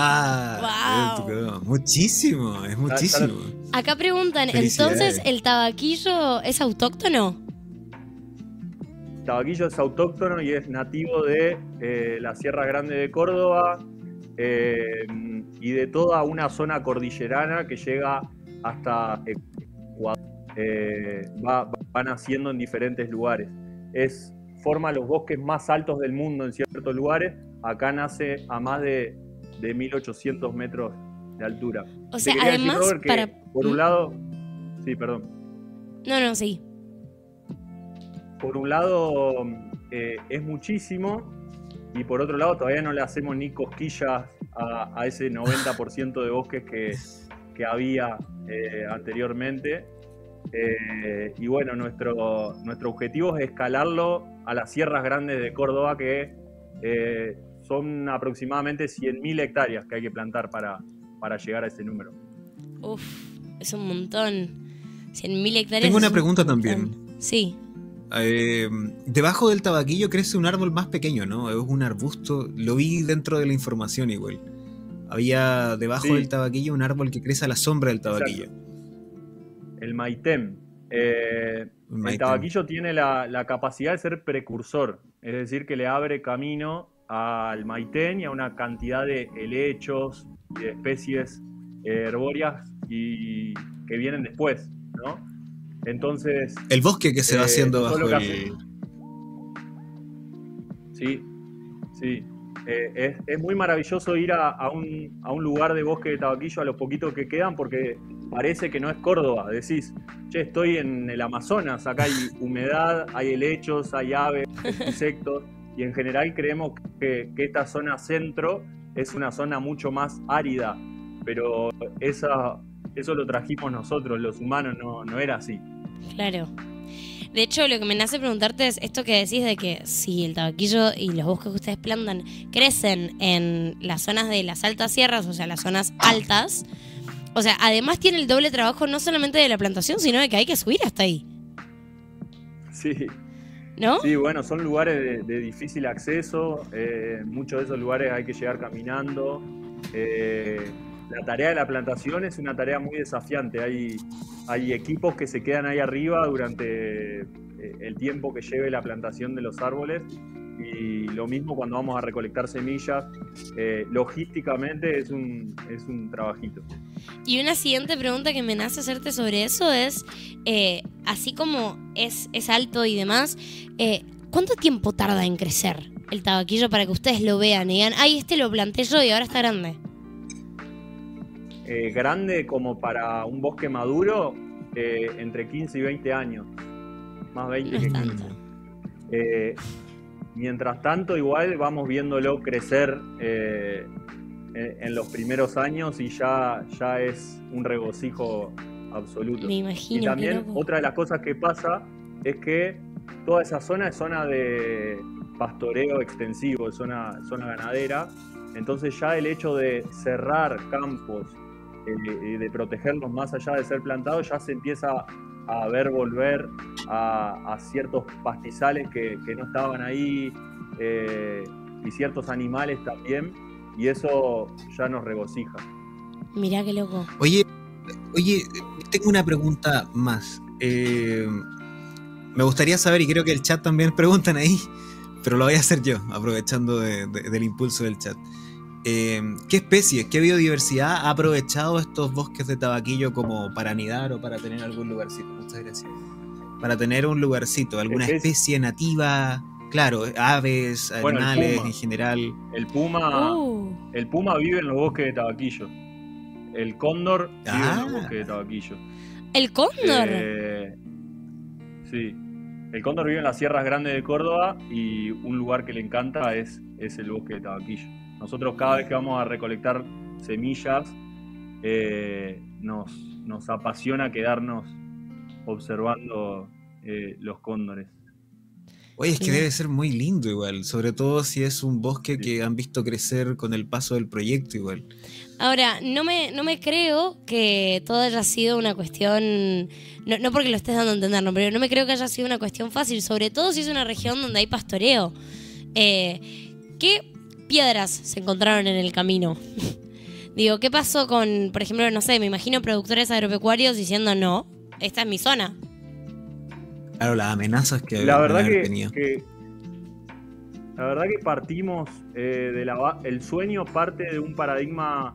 Wow. Muchísimo, es muchísimo. Acá preguntan, entonces, ¿el tabaquillo es autóctono? El tabaquillo es autóctono y es nativo de la Sierra Grande de Córdoba y de toda una zona cordillerana que llega hasta Ecuador. Va naciendo en diferentes lugares. Forma los bosques más altos del mundo en ciertos lugares. Acá nace a más de 1.800 metros de altura. O sea, además, decir, Robert, que, por un lado... Sí, perdón. No, sí. Por un lado es muchísimo y por otro lado todavía no le hacemos ni cosquillas a ese 90% de bosques que había anteriormente. Y bueno, nuestro objetivo es escalarlo a las Sierras Grandes de Córdoba, que son aproximadamente 100.000 hectáreas que hay que plantar para llegar a ese número. Uf, es un montón. 100.000 hectáreas. Tengo una pregunta también. Sí. Debajo del tabaquillo crece un árbol más pequeño, ¿no? Es un arbusto. Lo vi dentro de la información igual. Había debajo del tabaquillo un árbol que crece a la sombra del tabaquillo. Exacto. El maitén. El tabaquillo tiene la capacidad de ser precursor, es decir, que le abre camino al maitén y a una cantidad de helechos y de especies herbóreas y que vienen después, ¿no? Entonces... El bosque que se va haciendo bajo el... Sí. Es muy maravilloso ir a un lugar de bosque de tabaquillo a los poquitos que quedan, porque parece que no es Córdoba. Decís, che, estoy en el Amazonas, acá hay humedad, hay helechos, hay aves, insectos, y en general creemos que esta zona centro es una zona mucho más árida, pero eso lo trajimos nosotros, los humanos, no era así. Claro. De hecho, lo que me nace preguntarte es esto que decís de que si el tabaquillo y los bosques que ustedes plantan crecen en las zonas de las altas sierras, o sea, las zonas altas, o sea, además tiene el doble trabajo no solamente de la plantación, sino de que hay que subir hasta ahí. Sí. ¿No? Sí, bueno, son lugares de difícil acceso, muchos de esos lugares hay que llegar caminando. La tarea de la plantación es una tarea muy desafiante. Hay equipos que se quedan ahí arriba durante el tiempo que lleve la plantación de los árboles, y lo mismo cuando vamos a recolectar semillas. Logísticamente es un trabajito. Y una siguiente pregunta que me nace hacerte sobre eso es, así como es alto y demás, ¿cuánto tiempo tarda en crecer el tabaquillo para que ustedes lo vean y digan, ay, lo planté yo y ahora está grande? Grande como para un bosque maduro, entre 15 y 20 años. más 20 No que es 15. tanto. Mientras tanto, igual vamos viéndolo crecer en los primeros años y ya es un regocijo absoluto. Me Y imagino, qué también loco. otra de las cosas que pasa es que toda esa zona es zona de pastoreo extensivo, es zona ganadera. Entonces ya el hecho de cerrar campos y de protegerlos más allá de ser plantados, ya se empieza a ver volver a ciertos pastizales que no estaban ahí, y ciertos animales también, y eso ya nos regocija. Mirá qué loco. Oye, tengo una pregunta más. Me gustaría saber, y creo que el chat también preguntan ahí, pero lo voy a hacer yo, aprovechando del impulso del chat. ¿Qué especies, qué biodiversidad ha aprovechado estos bosques de tabaquillo como para anidar o para tener algún lugarcito? Muchas gracias. Para tener un lugarcito, alguna especie nativa, claro, aves, Bueno, animales en general. El puma vive en los bosques de tabaquillo. El cóndor vive en los bosques de tabaquillo. ¿El cóndor? Sí. El cóndor vive en las sierras grandes de Córdoba y un lugar que le encanta es el bosque de tabaquillo. Nosotros cada vez que vamos a recolectar semillas, nos apasiona quedarnos observando los cóndores. Oye, es que debe ser muy lindo igual, sobre todo si es un bosque que han visto crecer con el paso del proyecto igual. Ahora, no me creo que todo haya sido una cuestión, no porque lo estés dando a entender, ¿no? Pero no me creo que haya sido una cuestión fácil, sobre todo si es una región donde hay pastoreo. ¿Qué piedras se encontraron en el camino? Digo, ¿qué pasó con, por ejemplo, no sé, me imagino productores agropecuarios diciendo no, esta es mi zona? Claro, las amenazas que la verdad haber que, tenido. La verdad que partimos el sueño parte de un paradigma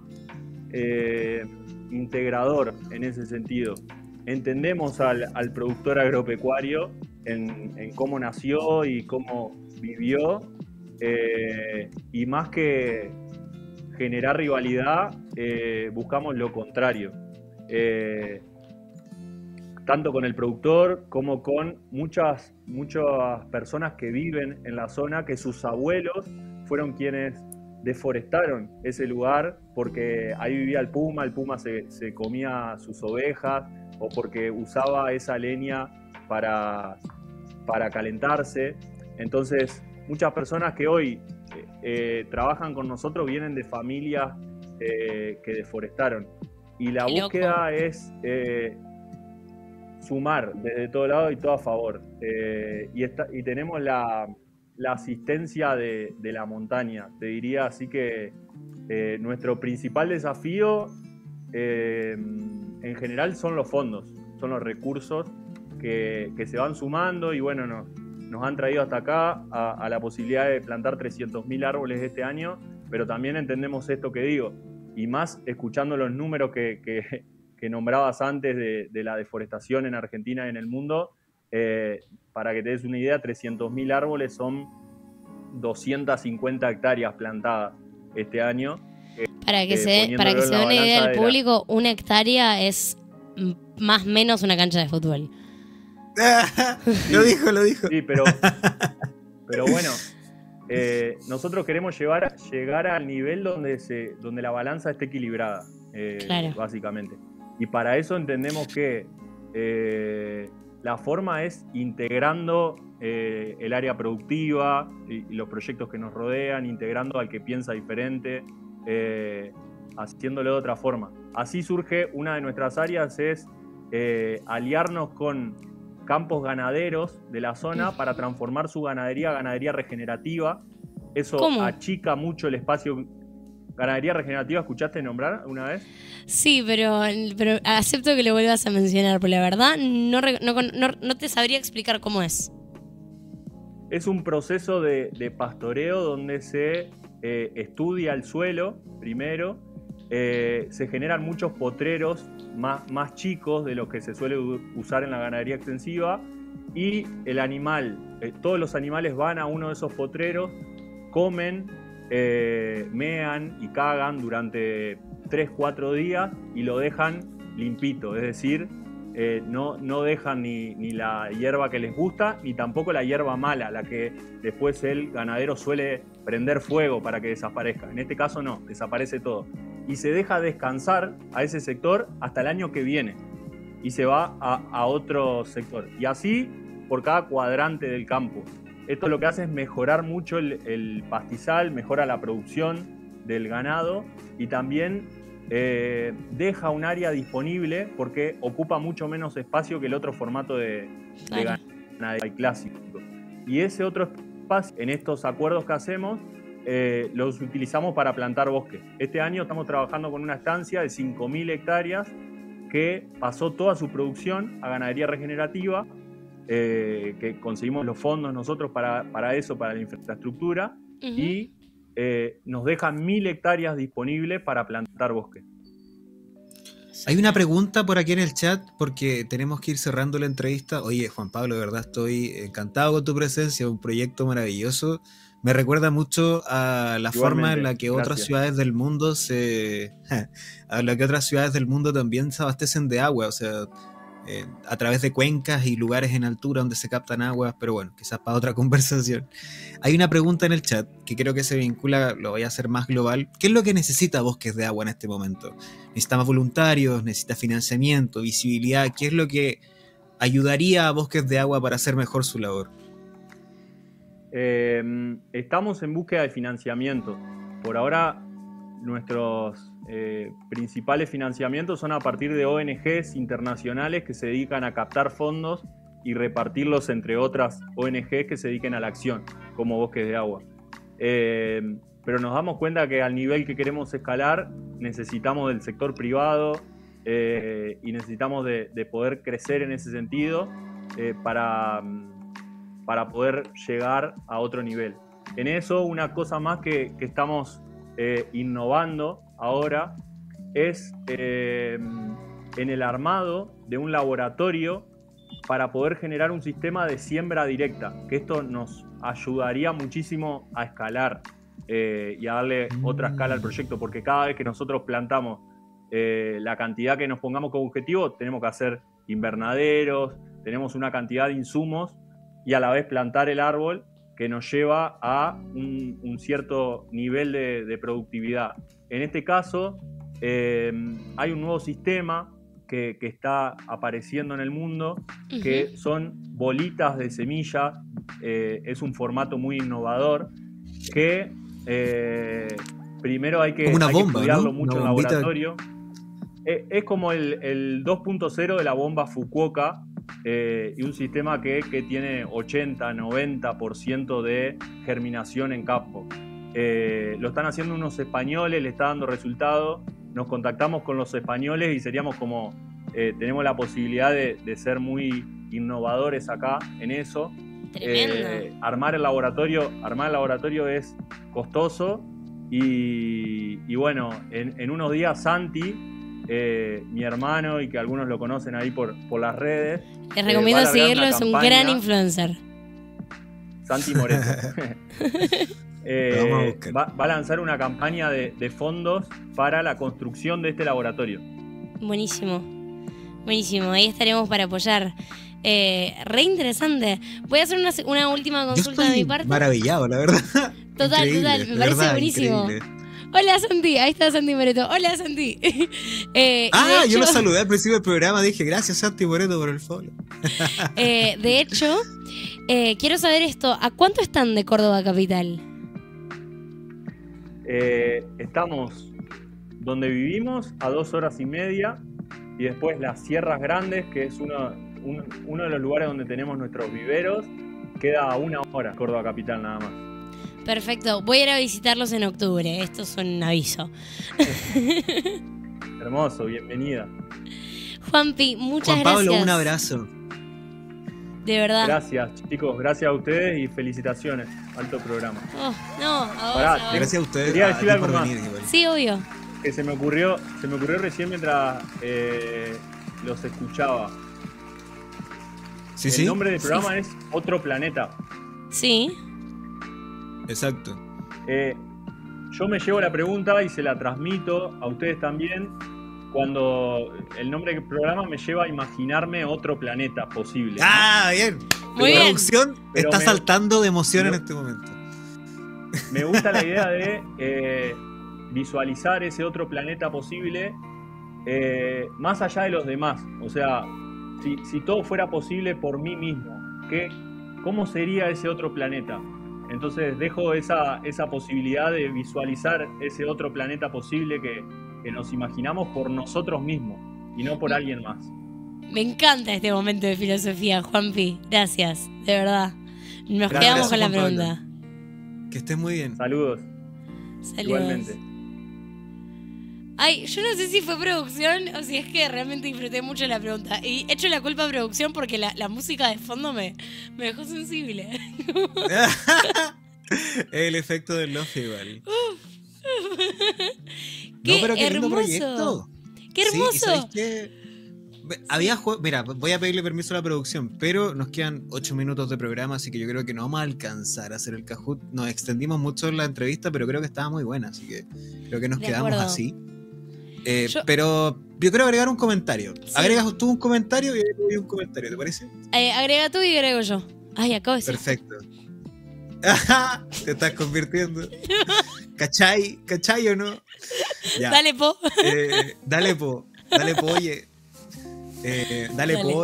integrador en ese sentido. Entendemos al productor agropecuario en cómo nació y cómo vivió, y más que generar rivalidad, buscamos lo contrario. Tanto con el productor como con muchas personas que viven en la zona, que sus abuelos fueron quienes deforestaron ese lugar porque ahí vivía el puma se comía sus ovejas, o porque usaba esa leña para calentarse. Entonces, muchas personas que hoy trabajan con nosotros vienen de familias que deforestaron. Y la búsqueda es sumar desde todo lado y todo a favor. Y tenemos la asistencia de la montaña, te diría. Así que nuestro principal desafío en general son los fondos, son los recursos que se van sumando, y bueno, nos han traído hasta acá a la posibilidad de plantar 300.000 árboles este año, pero también entendemos esto que digo, y más escuchando los números que nombrabas antes de la deforestación en Argentina y en el mundo. Para que te des una idea, 300.000 árboles son 250 hectáreas plantadas este año. Para que se dé una idea al público, una hectárea es más o menos una cancha de fútbol. Lo dijo. Sí, pero bueno, nosotros queremos llegar al nivel donde la balanza esté equilibrada, claro. Básicamente. Y para eso entendemos que la forma es integrando el área productiva y los proyectos que nos rodean, integrando al que piensa diferente, haciéndolo de otra forma. Así surge una de nuestras áreas, es aliarnos con campos ganaderos de la zona para transformar su ganadería regenerativa. Eso ¿Cómo? achica mucho el espacio. ¿Ganadería regenerativa escuchaste nombrar una vez? Sí, pero acepto que lo vuelvas a mencionar, porque la verdad no te sabría explicar cómo es. Es un proceso de pastoreo donde se estudia el suelo primero, se generan muchos potreros más chicos de los que se suele usar en la ganadería extensiva, y el animal, todos los animales van a uno de esos potreros, comen, mean y cagan durante 3-4 días y lo dejan limpito, es decir, no dejan ni la hierba que les gusta, ni tampoco la hierba mala, la que después el ganadero suele prender fuego para que desaparezca. En este caso no, desaparece todo. Y se deja descansar a ese sector hasta el año que viene. Y se va a otro sector. Y así por cada cuadrante del campo. Esto lo que hace es mejorar mucho el pastizal, mejora la producción del ganado y también deja un área disponible porque ocupa mucho menos espacio que el otro formato de ganado clásico. Y ese otro espacio, en estos acuerdos que hacemos, los utilizamos para plantar bosque. Este año estamos trabajando con una estancia de 5.000 hectáreas que pasó toda su producción a ganadería regenerativa, que conseguimos los fondos nosotros para eso, para la infraestructura, y nos dejan 1.000 hectáreas disponibles para plantar bosque. Hay una pregunta por aquí en el chat, porque tenemos que ir cerrando la entrevista. Oye, Juan Pablo, de verdad estoy encantado con tu presencia, un proyecto maravilloso. Me recuerda mucho a la forma en la que otras ciudades del mundo también se abastecen de agua, o sea, a través de cuencas y lugares en altura donde se captan aguas, pero bueno, quizás para otra conversación. Hay una pregunta en el chat que creo que se vincula, lo voy a hacer más global. ¿Qué es lo que necesita Bosques de Agua en este momento? ¿Necesita más voluntarios? ¿Necesita financiamiento? ¿Visibilidad? ¿Qué es lo que ayudaría a Bosques de Agua para hacer mejor su labor? Estamos en búsqueda de financiamiento. Por ahora, nuestros principales financiamientos son a partir de ONGs internacionales que se dedican a captar fondos y repartirlos entre otras ONGs que se dediquen a la acción, como Bosques de Agua. Pero nos damos cuenta que al nivel que queremos escalar necesitamos del sector privado y necesitamos de poder crecer en ese sentido para poder llegar a otro nivel. En eso, una cosa más que estamos innovando ahora es en el armado de un laboratorio para poder generar un sistema de siembra directa, que esto nos ayudaría muchísimo a escalar y a darle otra escala al proyecto, porque cada vez que nosotros plantamos la cantidad que nos pongamos como objetivo, tenemos que hacer invernaderos, tenemos una cantidad de insumos y a la vez plantar el árbol que nos lleva a un cierto nivel de productividad. En este caso, hay un nuevo sistema que está apareciendo en el mundo, que son bolitas de semilla. Es un formato muy innovador que primero hay que estudiarlo, ¿no? Mucho en laboratorio. Es como el 2.0 de la bomba Fukuoka, y un sistema que tiene 80-90% de germinación en campo. Lo están haciendo unos españoles, le está dando resultado. Nos contactamos con los españoles y seríamos como, tenemos la posibilidad de ser muy innovadores acá en eso. Armar el laboratorio es costoso y bueno, en unos días Santi, mi hermano, y que algunos lo conocen ahí por las redes. Les recomiendo seguirlo, es un gran influencer. Santi Moreto. Va a lanzar una campaña de fondos para la construcción de este laboratorio. Buenísimo, buenísimo, ahí estaremos para apoyar. Re interesante. Voy a hacer una última consulta de mi parte. Maravillado, la verdad. Total, me parece buenísimo. Increíble. Hola Santi, ahí está Santi Moreto. Hola Santi. Yo lo saludé al principio del programa, dije gracias Santi Moreto por el follow. De hecho, quiero saber esto, ¿a cuánto están de Córdoba capital? Estamos donde vivimos a 2 horas y media, y después las Sierras Grandes, que es uno de los lugares donde tenemos nuestros viveros, queda a 1 hora, Córdoba capital nada más. Perfecto, voy a ir a visitarlos en octubre, esto es un aviso. Hermoso, bienvenida. Juanpi, muchas gracias. Juan Pablo, un abrazo. De verdad. Gracias, chicos, gracias a ustedes y felicitaciones. Alto programa. Gracias a ustedes. Quería decir algo más. Sí, obvio. Que se me ocurrió recién mientras los escuchaba. El nombre del programa es Otro Planeta. Sí. Exacto. Yo me llevo la pregunta y se la transmito a ustedes también. cuando el nombre del programa me lleva a imaginarme otro planeta posible, ¿no? Ah, bien. Muy La bien. producción Pero está me- saltando de emoción en me- este momento. Me gusta la idea de visualizar ese otro planeta posible más allá de los demás. O sea, si todo fuera posible por mí mismo, ¿cómo sería ese otro planeta? Entonces dejo esa posibilidad de visualizar ese otro planeta posible que nos imaginamos por nosotros mismos y no por alguien más. Me encanta este momento de filosofía, Juanpi. Gracias, de verdad. Nos Gracias, quedamos con la Juan Pablo. pregunta. Que estés muy bien. Saludos, Saludos. igualmente. Ay, yo no sé si fue producción o si es que realmente disfruté mucho la pregunta. Y echo la culpa a producción porque la música de fondo me dejó sensible. El efecto del Lofi igual. ¡Qué pero qué lindo hermoso! proyecto. ¡Qué Sí, y hermoso! ¿sabéis qué? Mira, voy a pedirle permiso a la producción, pero nos quedan 8 minutos de programa, así que yo creo que no vamos a alcanzar a hacer el Kahoot. Nos extendimos mucho en la entrevista, pero creo que estaba muy buena, así que creo que nos De quedamos acuerdo. así. Yo- Pero yo quiero agregar un comentario. Sí. Agregas tú un comentario y yo doy un comentario, ¿te parece? Agrega tú y agrego yo. Ay, acabo de decir. Perfecto. Te estás convirtiendo. ¿Cachai o no? Ya. Dale, Po. Dale po, oye. Dale po.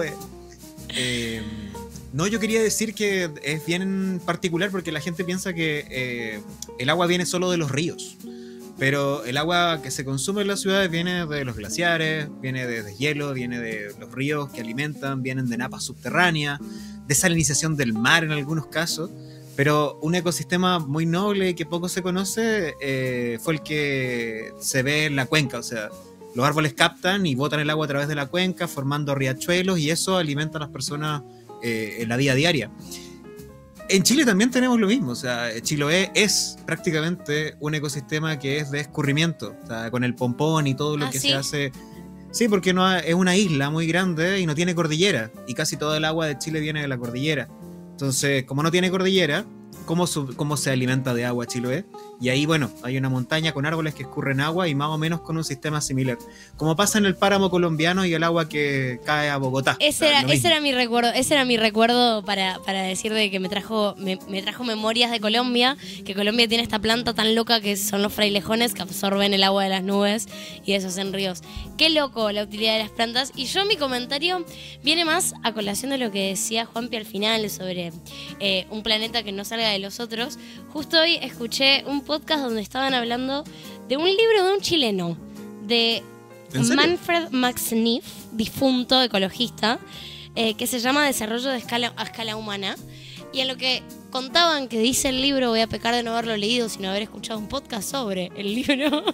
No, yo quería decir que es bien particular porque la gente piensa que el agua viene solo de los ríos. Pero el agua que se consume en las ciudades viene de los glaciares, viene de deshielo, viene de los ríos que alimentan, vienen de napas subterráneas, desalinización del mar en algunos casos. Pero un ecosistema muy noble y que poco se conoce fue el que se ve en la cuenca. O sea, los árboles captan y botan el agua a través de la cuenca, formando riachuelos, y eso alimenta a las personas en la vida diaria. En Chile también tenemos lo mismo. O sea, Chiloé es prácticamente un ecosistema que es de escurrimiento. O sea, con el pompón y todo lo que ¿sí? se hace. Sí, porque es una isla muy grande y no tiene cordillera. Y casi todo el agua de Chile viene de la cordillera. Entonces, como no tiene cordillera, ¿cómo se alimenta de agua Chiloé? Y ahí, bueno, hay una montaña con árboles que escurren agua y más o menos con un sistema similar. Como pasa en el páramo colombiano y el agua que cae a Bogotá. Ese era mi recuerdo para decir de que me trajo memorias de Colombia, que Colombia tiene esta planta tan loca que son los frailejones que absorben el agua de las nubes y eso hacen ríos. Qué loco la utilidad de las plantas. Y yo mi comentario viene más a colación de lo que decía Juanpi al final sobre un planeta que no salga de los otros. Justo hoy escuché un podcast donde estaban hablando de un libro de un chileno, de ¿En serio? Manfred Max Neef, difunto ecologista, que se llama Desarrollo a escala humana. Y en lo que contaban que dice el libro, voy a pecar de no haberlo leído, sino haber escuchado un podcast sobre el libro,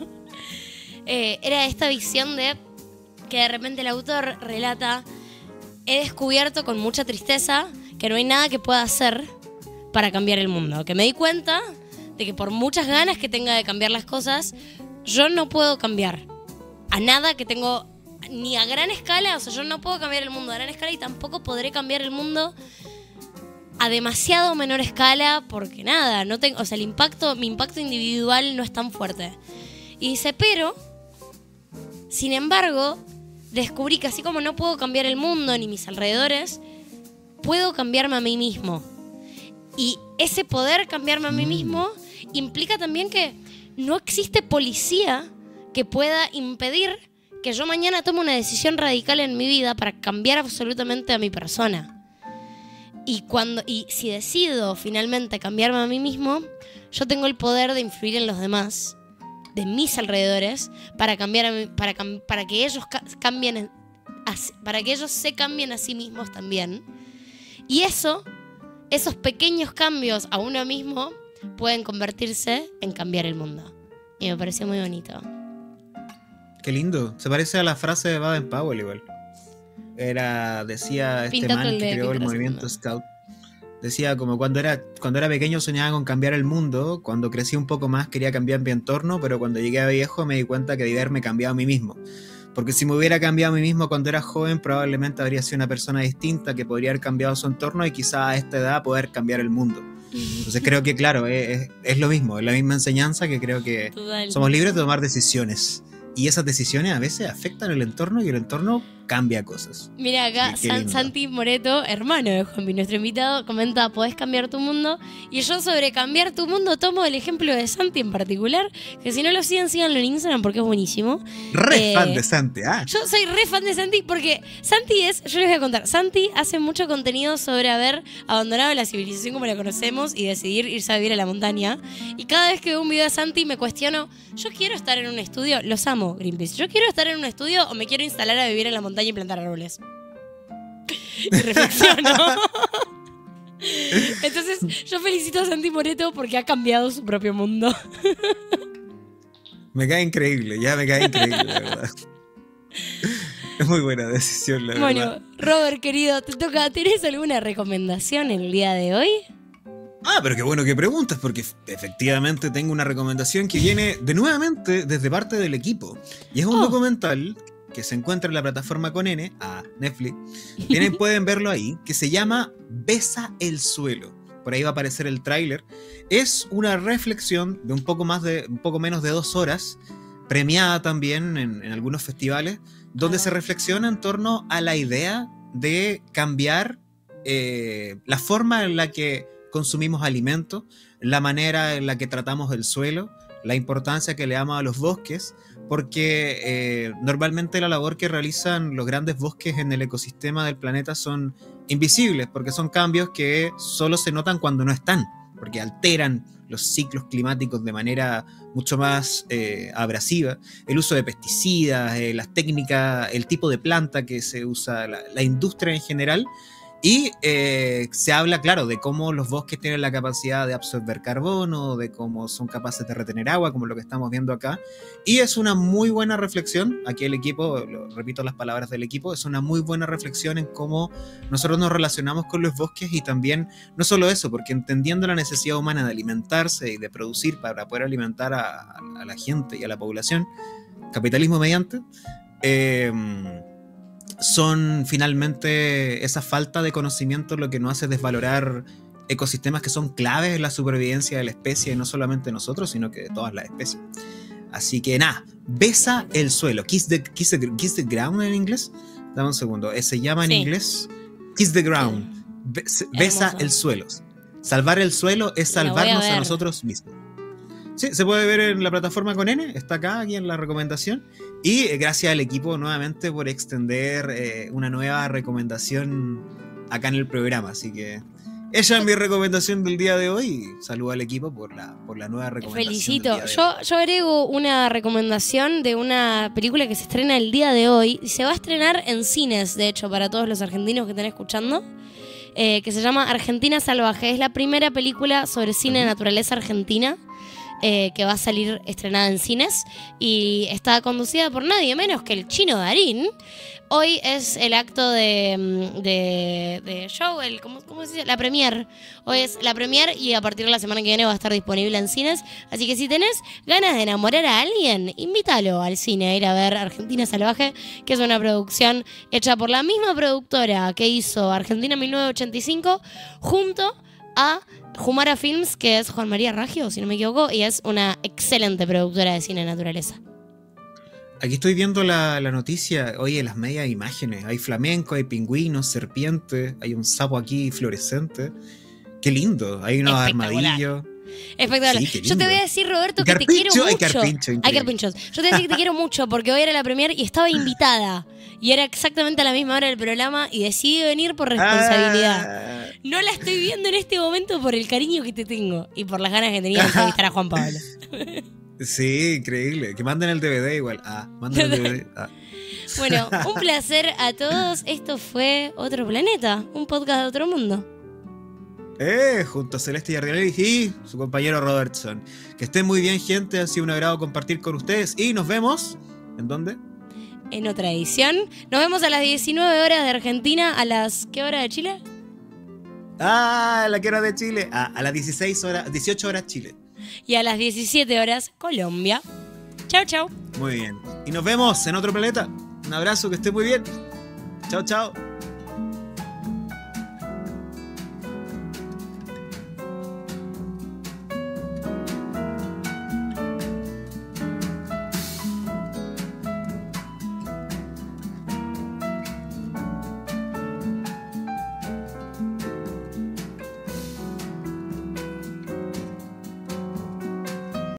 era esta visión de que de repente el autor relata: he descubierto con mucha tristeza que no hay nada que pueda hacer para cambiar el mundo. Que me di cuenta de que por muchas ganas que tenga de cambiar las cosas, yo no puedo cambiar a nada que tengo, ni a gran escala. O sea, yo no puedo cambiar el mundo a gran escala y tampoco podré cambiar el mundo a demasiado menor escala, porque nada, no tengo, o sea, mi impacto individual no es tan fuerte. Y dice, pero, sin embargo, descubrí que así como no puedo cambiar el mundo ni mis alrededores, puedo cambiarme a mí mismo. Y ese poder cambiarme a mí mismo implica también que no existe policía que pueda impedir que yo mañana tome una decisión radical en mi vida para cambiar absolutamente a mi persona. Y si decido finalmente cambiarme a mí mismo, yo tengo el poder de influir en los demás, de mis alrededores, para cambiar para que ellos cambien, para que ellos se cambien a sí mismos también. Y esos pequeños cambios a uno mismo pueden convertirse en cambiar el mundo. Y me pareció muy bonito. Qué lindo. Se parece a la frase de Baden-Powell igual. Decía este Pintato man el que de creó el Pintato movimiento segundo. Scout. Decía como cuando era pequeño soñaba con cambiar el mundo, cuando crecí un poco más quería cambiar mi entorno, pero cuando llegué a viejo me di cuenta que debía haberme cambiado a mí mismo. Porque si me hubiera cambiado a mí mismo cuando era joven, probablemente habría sido una persona distinta que podría haber cambiado su entorno y quizá a esta edad poder cambiar el mundo. Entonces creo que claro, es lo mismo, es la misma enseñanza, que creo que Total. somos libres de tomar decisiones y esas decisiones a veces afectan el entorno y el entorno cambia cosas. Mira acá, Qué lindo. Santi Moreto, hermano de Juanpi, nuestro invitado, comenta, podés cambiar tu mundo. Y yo sobre cambiar tu mundo tomo el ejemplo de Santi en particular, que si no lo siguen, síganlo en Instagram porque es buenísimo. Re fan de Santi, Yo soy re fan de Santi porque Santi yo les voy a contar, Santi hace mucho contenido sobre haber abandonado la civilización como la conocemos y decidir irse a vivir a la montaña. Y cada vez que veo un video de Santi me cuestiono, yo quiero estar en un estudio, los amo Greenpeace, yo quiero estar en un estudio o me quiero instalar a vivir en la montaña y plantar árboles. Y reflexiono. Entonces yo felicito a Santi Moreto porque ha cambiado su propio mundo. Me cae increíble, ya me cae increíble, la verdad. Es muy buena decisión, la verdad. Bueno, Robert, querido, te toca. ¿Tenés alguna recomendación el día de hoy? Pero qué bueno que preguntas, porque efectivamente tengo una recomendación que viene nuevamente desde parte del equipo. Y es un documental que se encuentra en la plataforma con N, a Netflix. Pueden verlo ahí, que se llama Besa el suelo. Por ahí va a aparecer el tráiler. Es una reflexión de un poco menos de 2 horas, premiada también en algunos festivales, donde se reflexiona en torno a la idea de cambiar la forma en la que consumimos alimentos, la manera en la que tratamos el suelo, la importancia que le damos a los bosques, porque normalmente la labor que realizan los grandes bosques en el ecosistema del planeta son invisibles, porque son cambios que solo se notan cuando no están, porque alteran los ciclos climáticos de manera mucho más abrasiva, el uso de pesticidas, las técnicas, el tipo de planta que se usa, la industria en general. Y se habla, claro, de cómo los bosques tienen la capacidad de absorber carbono, de cómo son capaces de retener agua, como lo que estamos viendo acá. Y es una muy buena reflexión, aquí el equipo, repito las palabras del equipo, es una muy buena reflexión en cómo nosotros nos relacionamos con los bosques y también, no solo eso, porque entendiendo la necesidad humana de alimentarse y de producir para poder alimentar a la gente y a la población, capitalismo mediante, son finalmente esa falta de conocimiento lo que nos hace desvalorar ecosistemas que son claves en la supervivencia de la especie, y no solamente nosotros, sino que de todas las especies. Así que nada, besa el suelo, kiss the ground en inglés. Dame un segundo, se llama en inglés kiss the ground, besa el suelo. Salvar el suelo es salvarnos a nosotros mismos. Sí, se puede ver en la plataforma con N, está acá, aquí en la recomendación. Y gracias al equipo nuevamente por extender una nueva recomendación acá en el programa. Así que esa es mi recomendación del día de hoy. Y saludo al equipo por la nueva recomendación. Felicito. Del día de hoy. Yo agrego una recomendación de una película que se estrena el día de hoy. Y se va a estrenar en cines, de hecho, para todos los argentinos que están escuchando. Que se llama Argentina Salvaje. Es la primera película sobre cine de naturaleza argentina. Que va a salir estrenada en cines y está conducida por nadie menos que el Chino Darín. Hoy es el acto de show, ¿cómo se dice? La premier. Hoy es la premier y a partir de la semana que viene va a estar disponible en cines. Así que si tenés ganas de enamorar a alguien, invítalo al cine a ir a ver Argentina Salvaje, que es una producción hecha por la misma productora que hizo Argentina 1985 junto a Humara Films, que es Juan María Raggio, si no me equivoco, y es una excelente productora de cine de naturaleza. Aquí estoy viendo la noticia, oye, las medias imágenes. Hay flamenco, hay pingüinos, serpientes, hay un sapo aquí fluorescente. Qué lindo, hay unos armadillos. Espectacular. Sí, yo te voy a decir, Roberto, que te quiero mucho. Hay carpinchos. Yo te voy a decir que te quiero mucho porque hoy era la premier y estaba invitada. Y era exactamente a la misma hora del programa y decidí venir por responsabilidad. No la estoy viendo en este momento por el cariño que te tengo y por las ganas que tenía de entrevistar a Juan Pablo. Sí, increíble. Que manden el DVD igual. Manden el DVD. Bueno, un placer a todos. Esto fue Otro Planeta, un podcast de otro mundo. Junto a Celeste Yardianelli y su compañero Robertson. Que estén muy bien, gente. Ha sido un agrado compartir con ustedes. Y nos vemos. ¿En dónde? En otra edición. Nos vemos a las 19 horas de Argentina. ¿A las qué hora de Chile? La que hora de Chile. A las 18 horas Chile. Y a las 17 horas Colombia. Chau, chau. Muy bien. Y nos vemos en Otro Planeta. Un abrazo, que esté muy bien. Chao, chao.